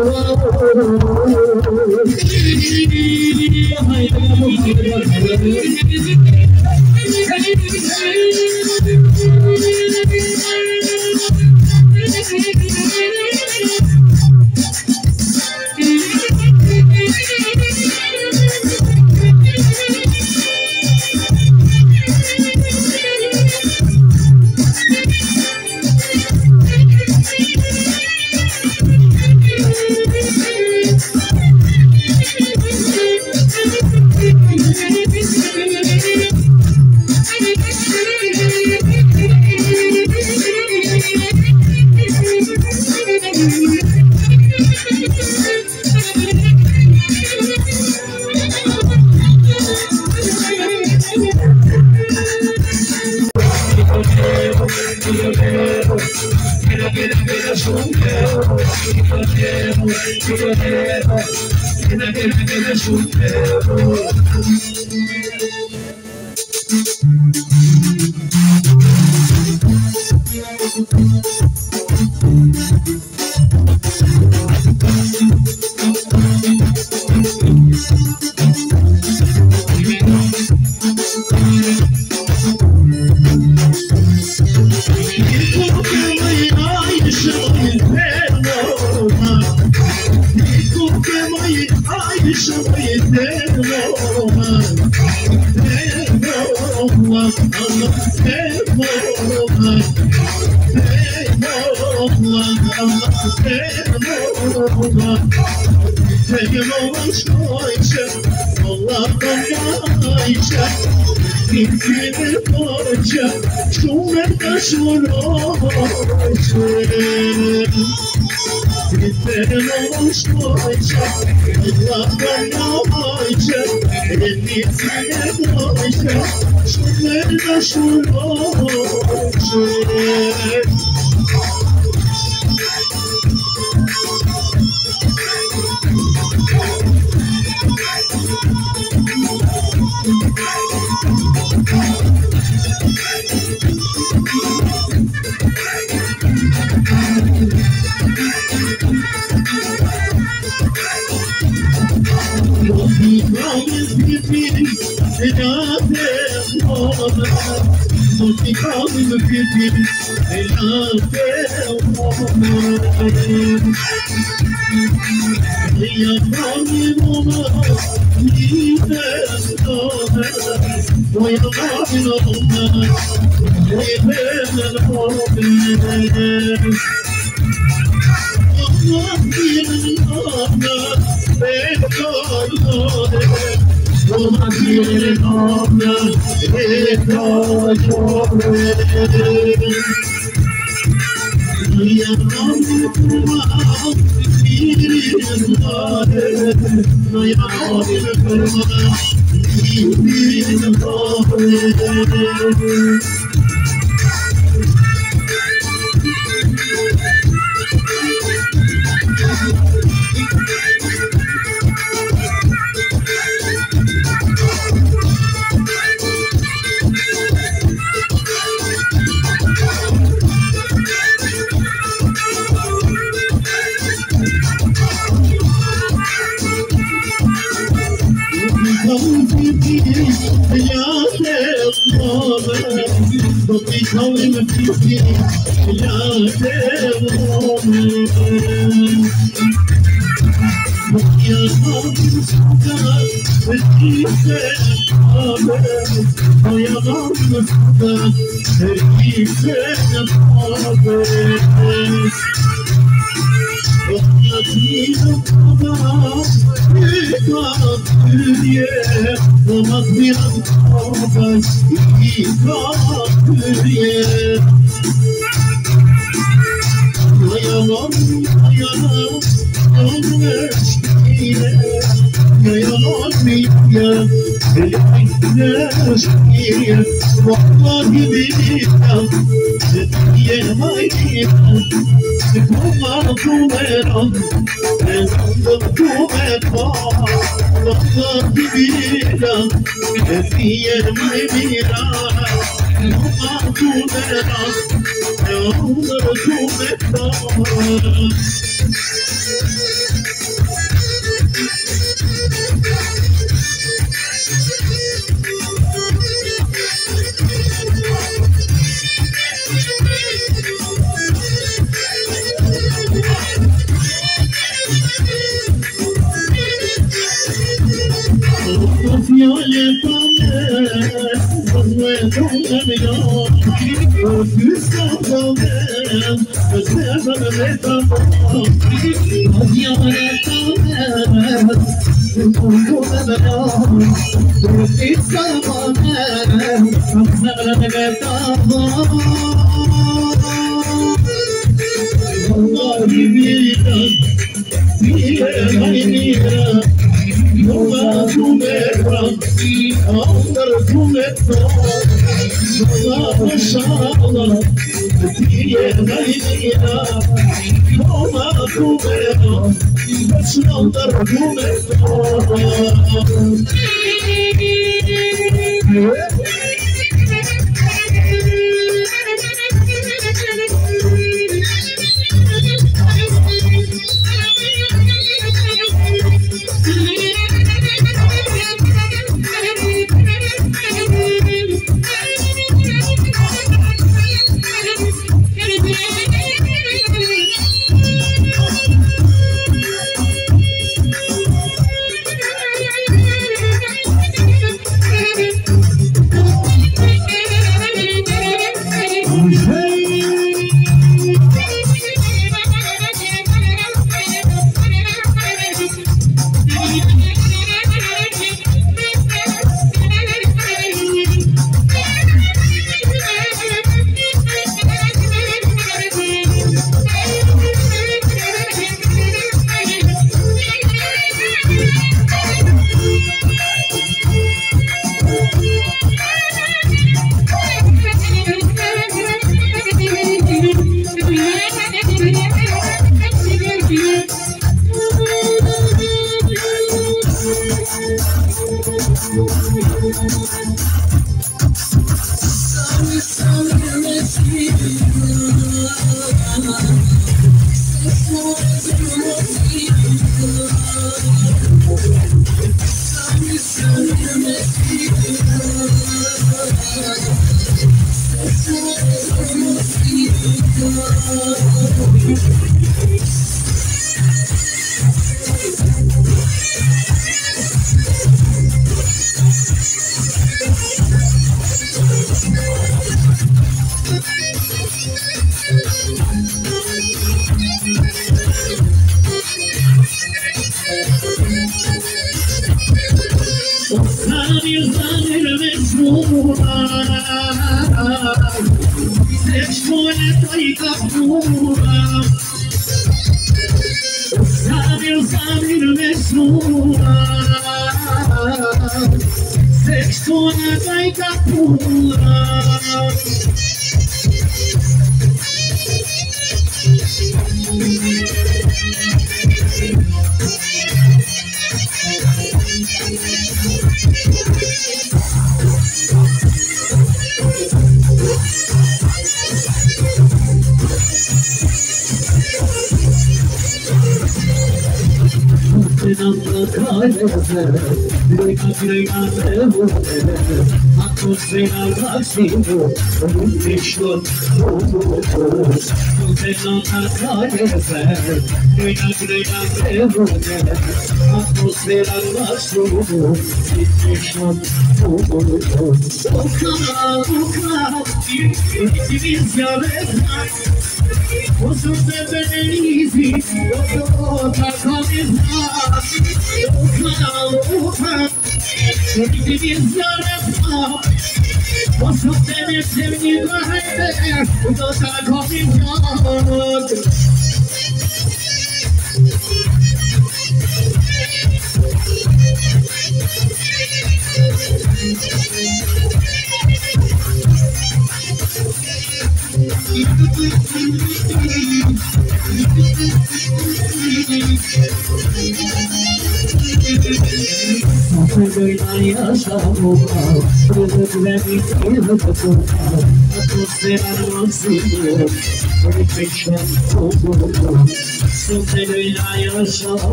Calling me,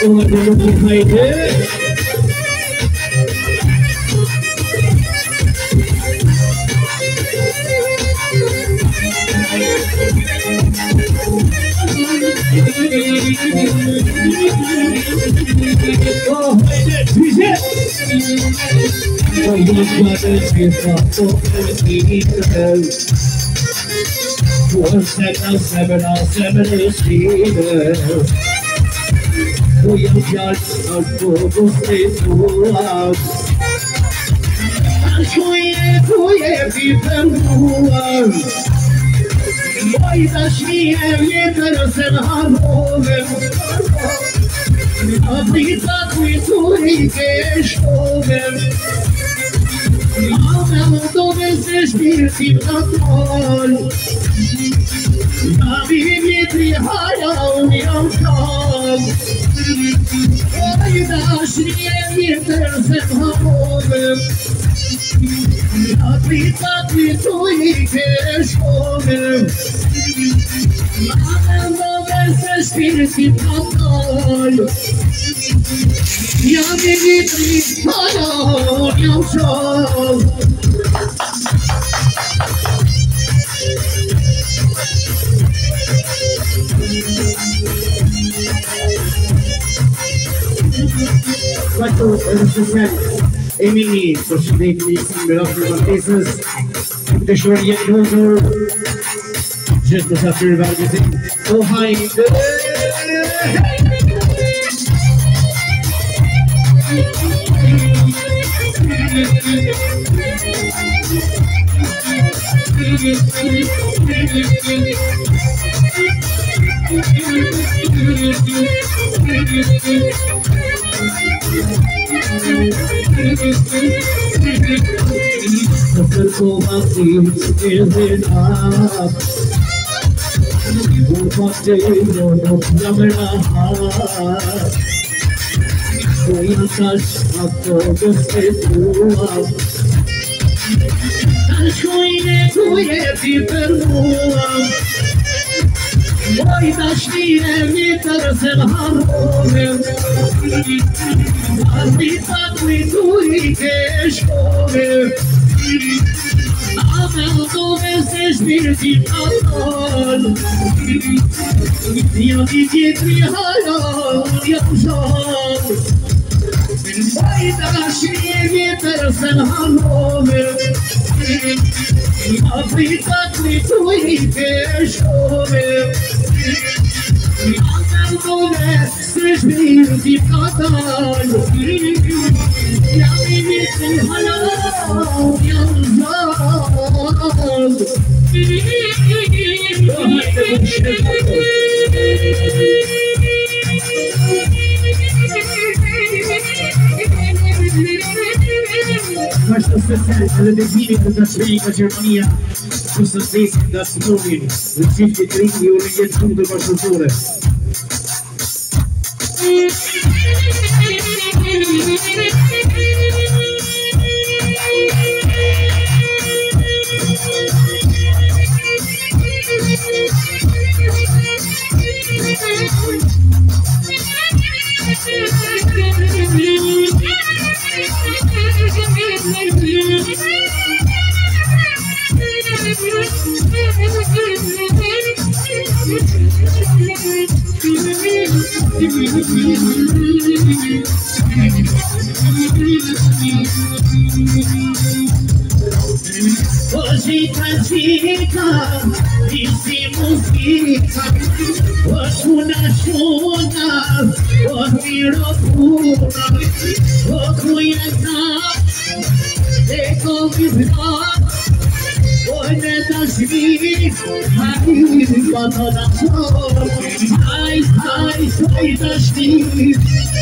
Bună de lucru, haide! Oh, haide, bize! Konuşmadık bir fotoğraf gider. Bu sevdan sevdan sevdan istiyor. Bu yaşar bu sesuam. Şuye şuye bir perduam. Vay da şiye yeter sen hanımım. Abrita qui turi che scioghem. Amam dove se spirti natol. Navi mitri haya uniam sham. Ayda shriye yeter sen hamoghem. Abrita qui turi che scioghem. Amam dove se spirti natol. Я не видел, я ушел. Quanto especial Emily, possibilmente simbolo per business, the short yet over. Just as after evaluating, oh hi. Circle my feet is enough. One day, no, no, never heart. Foi a taxa toda se tua. Aşkıyla tuye bir perua. Vay taşliye mi tersen harbonem. Arbita tui tui keşkonem. Amel dove se spirti natal. Ya dietri hayal yaşam. Vay taşliye mi tersen harbonem. Abrita tui tui keşkonem. Amel dove se spirti natal. Ya dietri hayal Questo speciale televisivo da Svizzera, Germania, questo stesso da Spugni, il cinque trenti ore e il punto per cultura. Hoje pratica, disse música, o chuna chuna, o mirocuna, o cuiana, de convidar, o netashvi, ai patana ai ai ai tashvi,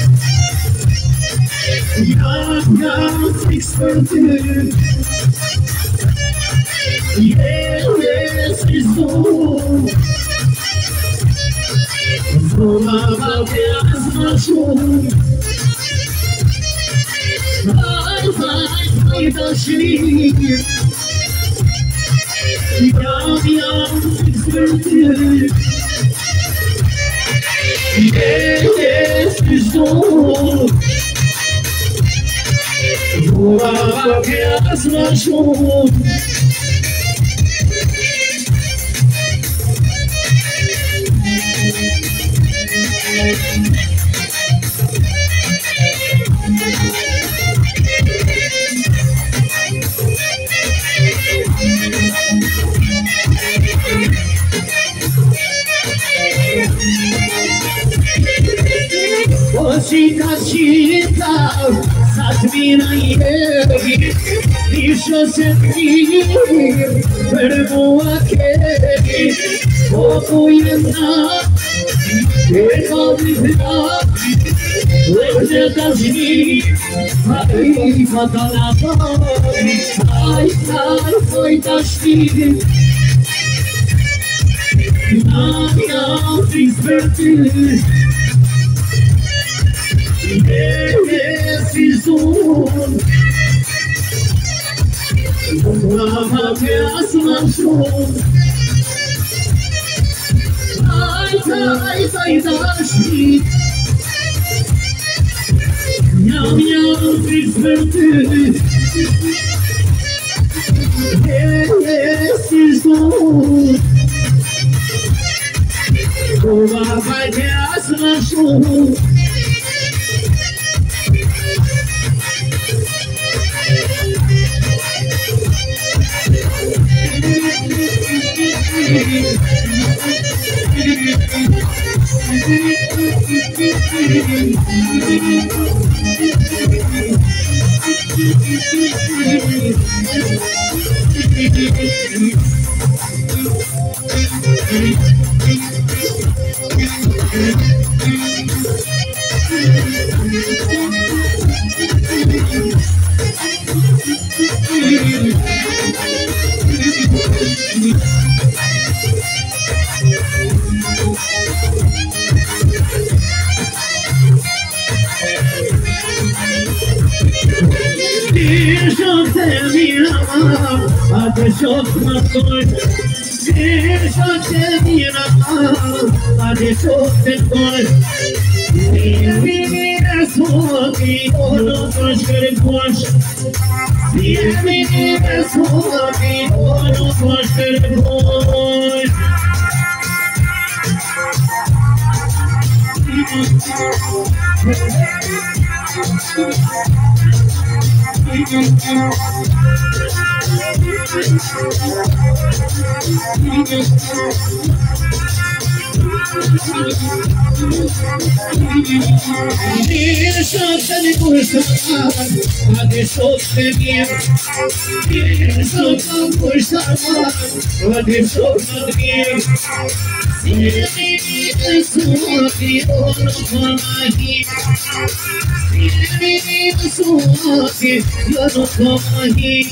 ya ya expertise. Yes, it's so. From above, yes, my soul. I find the sheep. Young, young, expensive. Esses dons voava que as machucam. Cita, s'admira ieri, dice sentire, fermo a che, poco iena, che non vivrà, le tasini, hai fatto la pari, hai fatto poi tasini, non altri sperti. Esses dons voava que as machucam. Ai, ai, ai, dashi Miau, miau, despertei. Esses dons voava que as machucam. Deixa uma coisa, deixa te virar, deixa te coisa. Se menina sua que eu não posso querer coisa. Se menina sua que eu não posso querer coisa. Deixa de gostar, deixa de ver. Deixa de gostar, deixa de ver. Se menina sua que eu não vou aqui. Se menina sua que eu não vou aqui.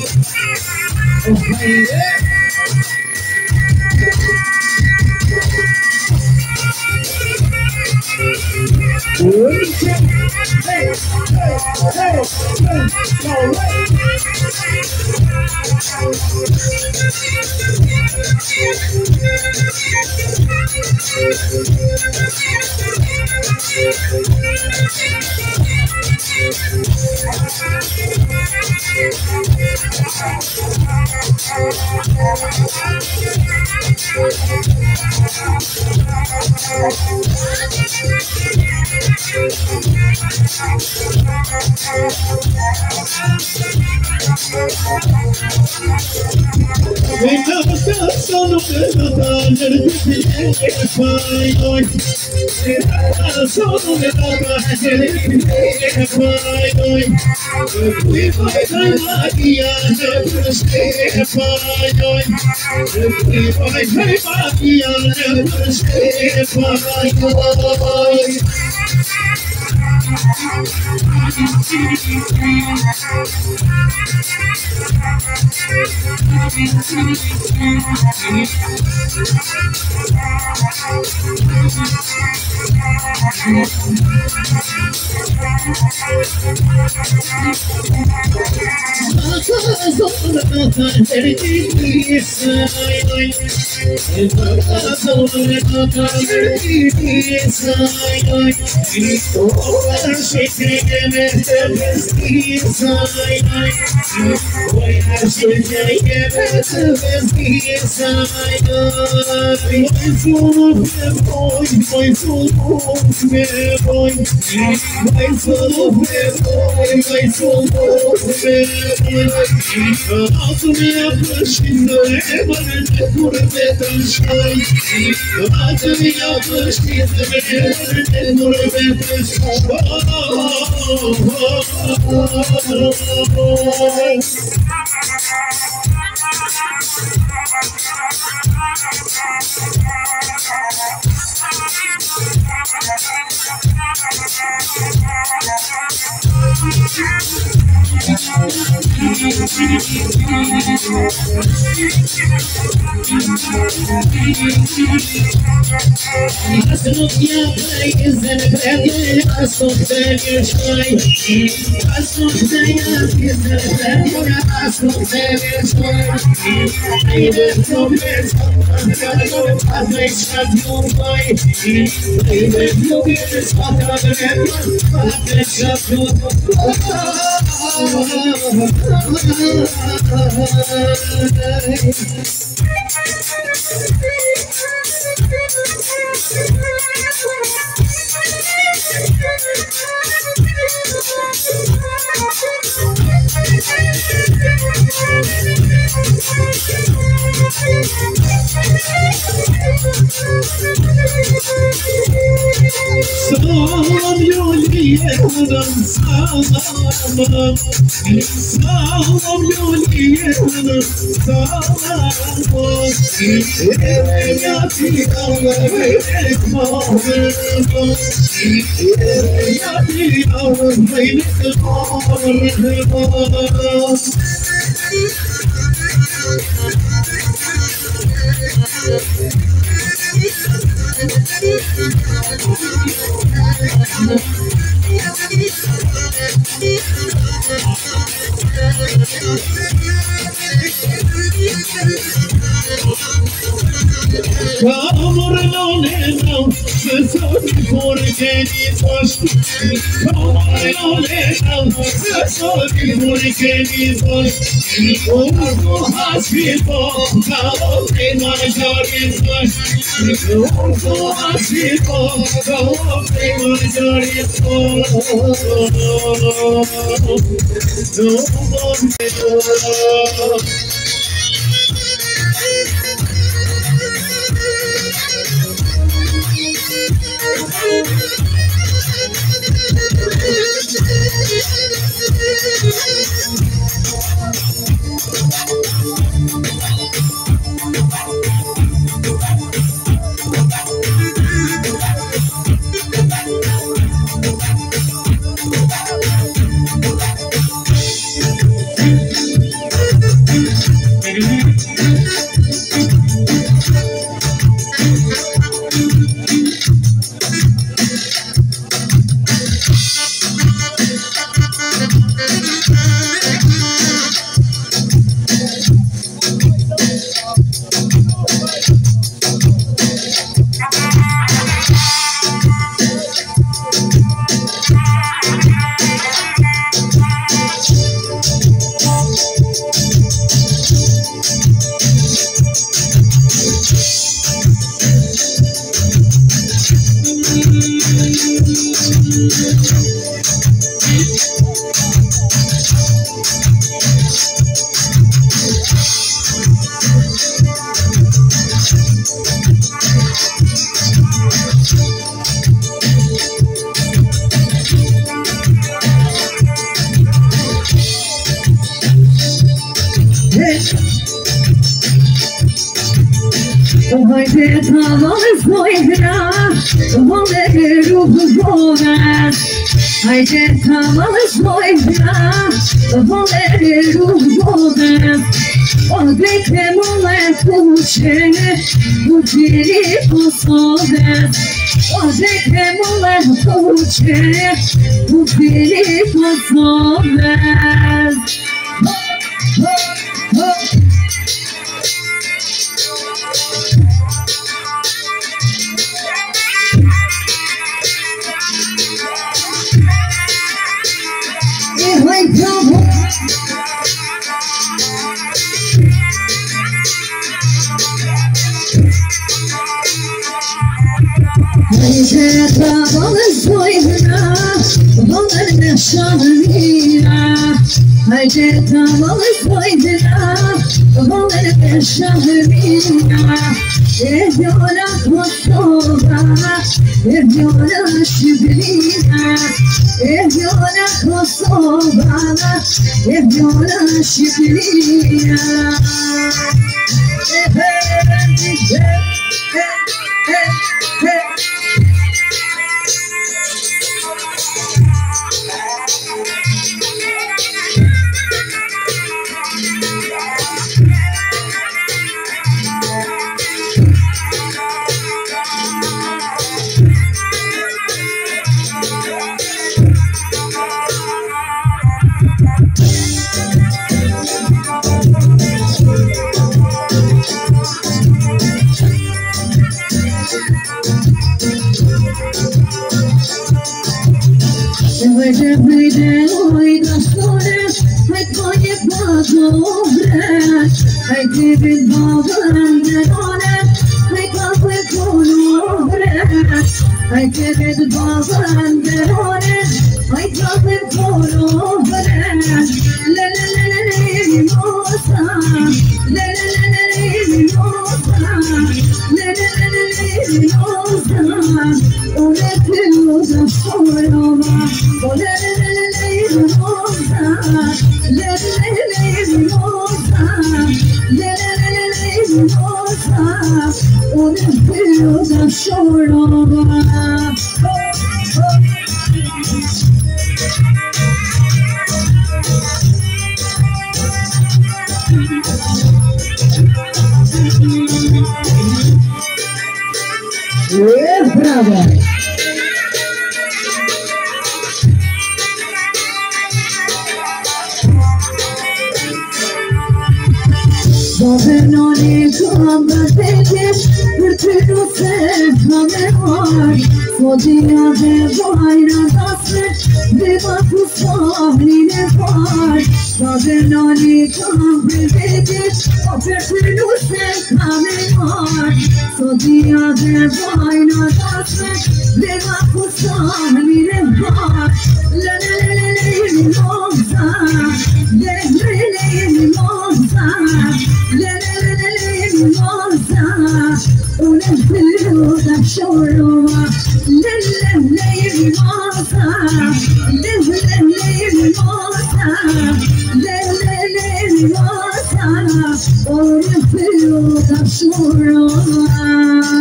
I can't come on this boy now. The whole lady who's golden. Oh, they came on like pushing. Who did it for so bad? Oh, they came on like pushing. Who did it for so bad? Oh, oh, oh. Like trouble. I can't trouble is going up. Woman in Shamarina. I can't trouble is going up. Woman in Shamarina. If you're not Kosovo, if you're not Shibrina, if you're not Kosovo, if you're not Shibrina. Hey, hey, hey, hey, hey. Every day I got started, I call it Bagobre. I give it Bagobre on it, I call it Bagobre. I give it Bagobre on it, I call it Bagobre. La la la la la mimosa, la la la la la mimosa, la la la la la mimosa. Oh, let me lose a story over. Oh, let it live on, let it live on, let it live on. Oh, the fields are short over. Yeah, brother. Governoni combatete, perché non sei come noi. Podia vai na dasne, deva tu sohni ne vai. Governoni combatete, perché non sei come noi. Podia vai na dasne, deva tu sohni ne vai. La la la la la mimosa, la la la mimosa. La la la la la mimosa, una fiuta scioloma. La la la mimosa, la la la mimosa, la la la mimosa, una fiuta scioloma.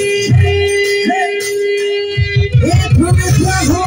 E come tua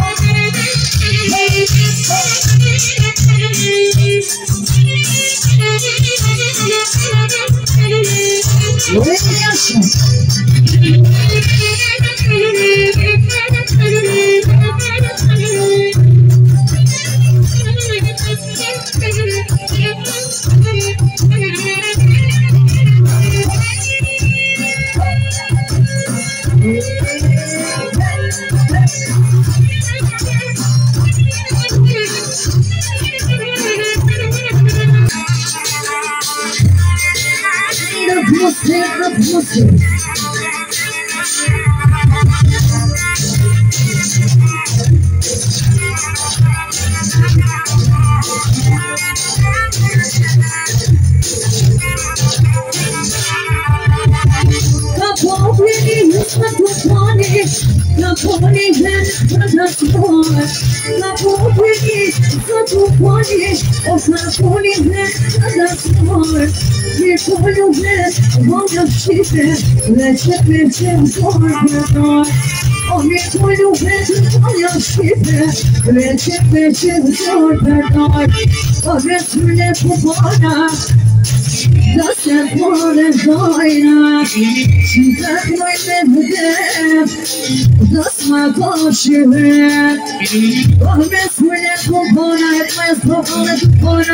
Let's get me some more. Ogni giorno vedo voglio uscire, invece invece sono per noi. Ogni sulle buona, da se vuole doina. Ci vedo in vedere, da smagoshire. Ogni sulle buona, e questo vuole buona.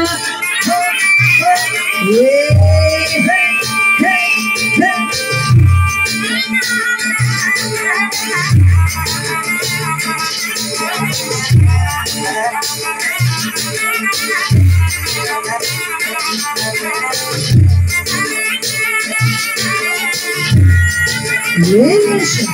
Yeah, hey, hey, hey. Yes.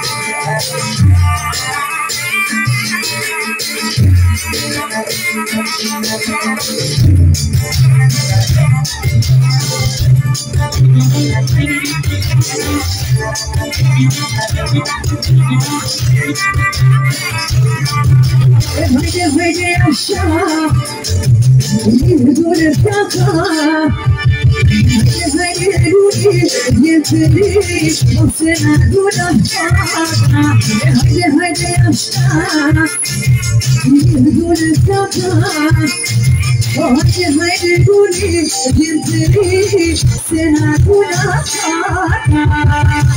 Every every day I shop, you do the proper. Every day you you finish, I'm saying I do the proper. Every every day I shop, you do the proper. Oh, every day you you finish, saying I do the proper.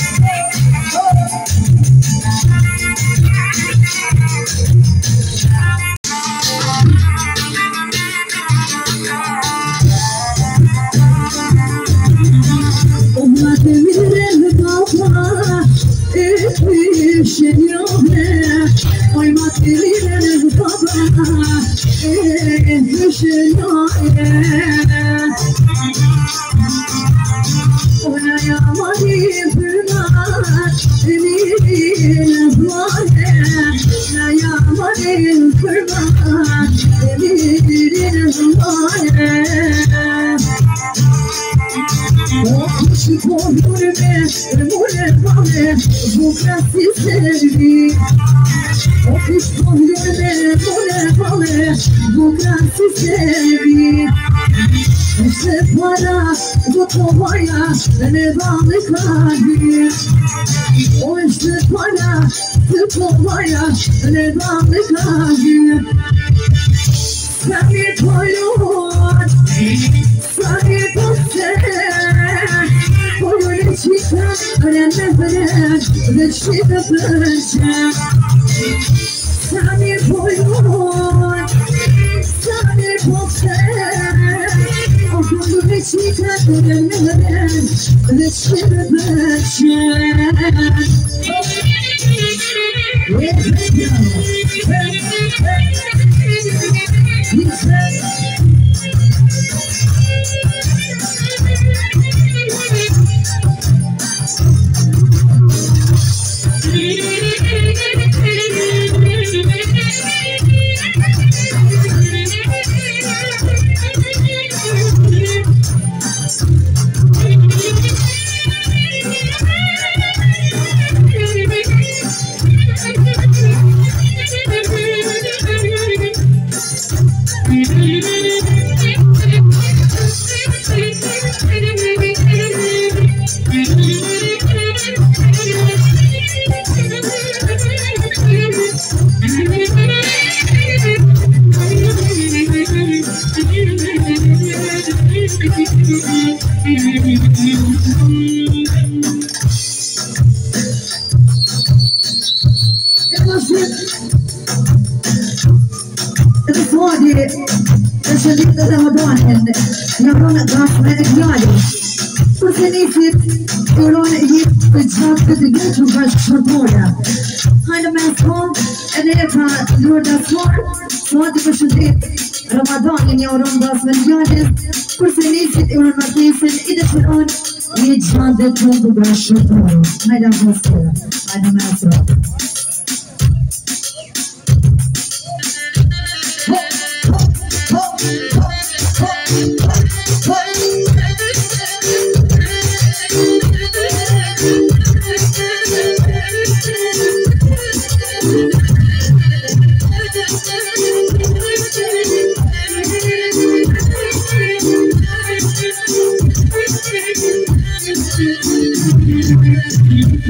Madam Hostela, Madam Asra.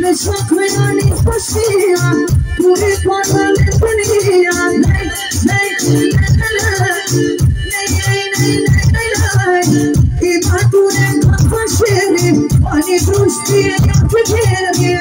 Nishak menani spashia, puri pata mein dunia. Nay, nay, nay, nay, nay, nay, nay. Ima tune kafa shere, pani drushti yak gheri.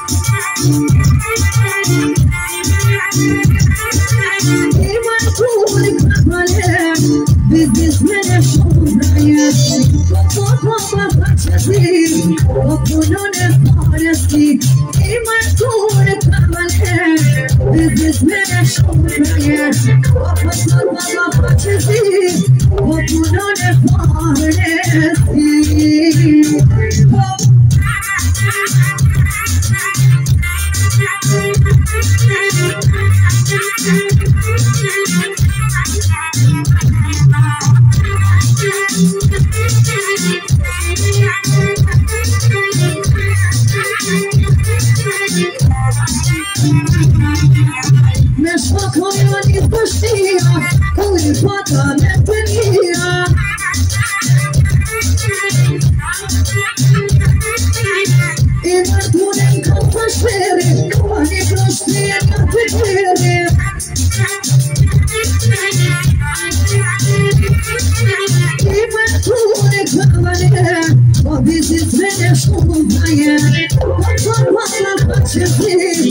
Ima tune kafa le, business mene shobraye. Papa papa chasi, apno ne farasi. Ima tune kafa le, business mene shobraye. Papa papa chasi, apno ne farasi. Meshwa koyani pashtia, puri pata mein dunia. Ima tune kafa shere, pani drushti yak gheri. Ima tune kafa le, business mene shobraye. Papa papa chasi,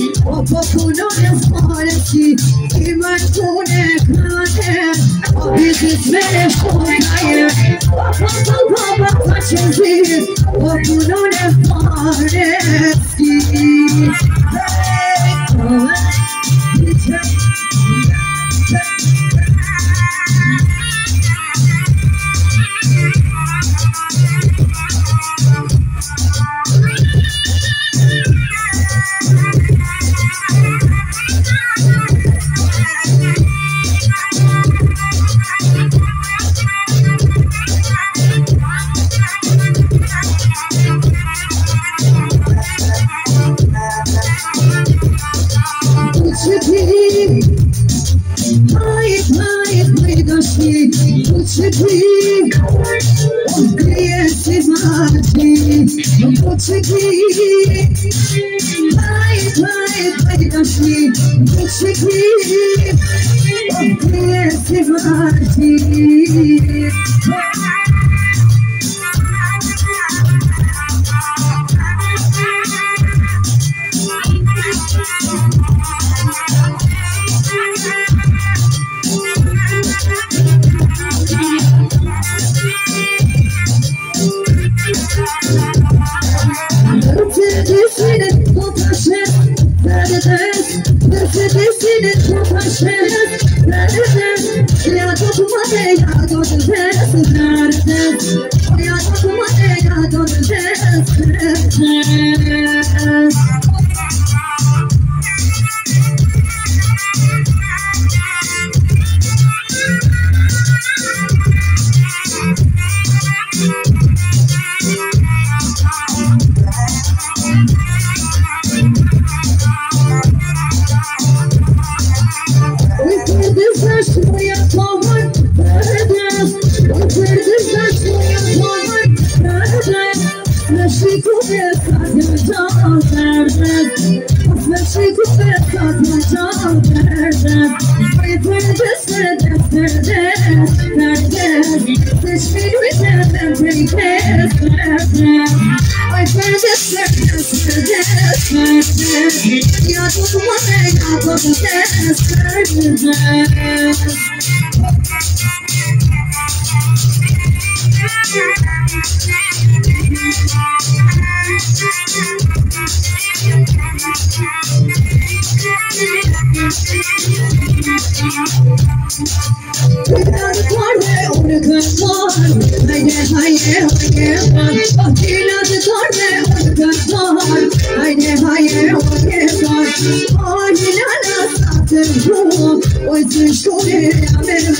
apno ne farasi. Ima tune kafa le, business mene shobraye. Papa papa chasi, apno ne farasi.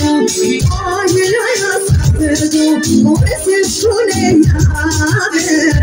Oh,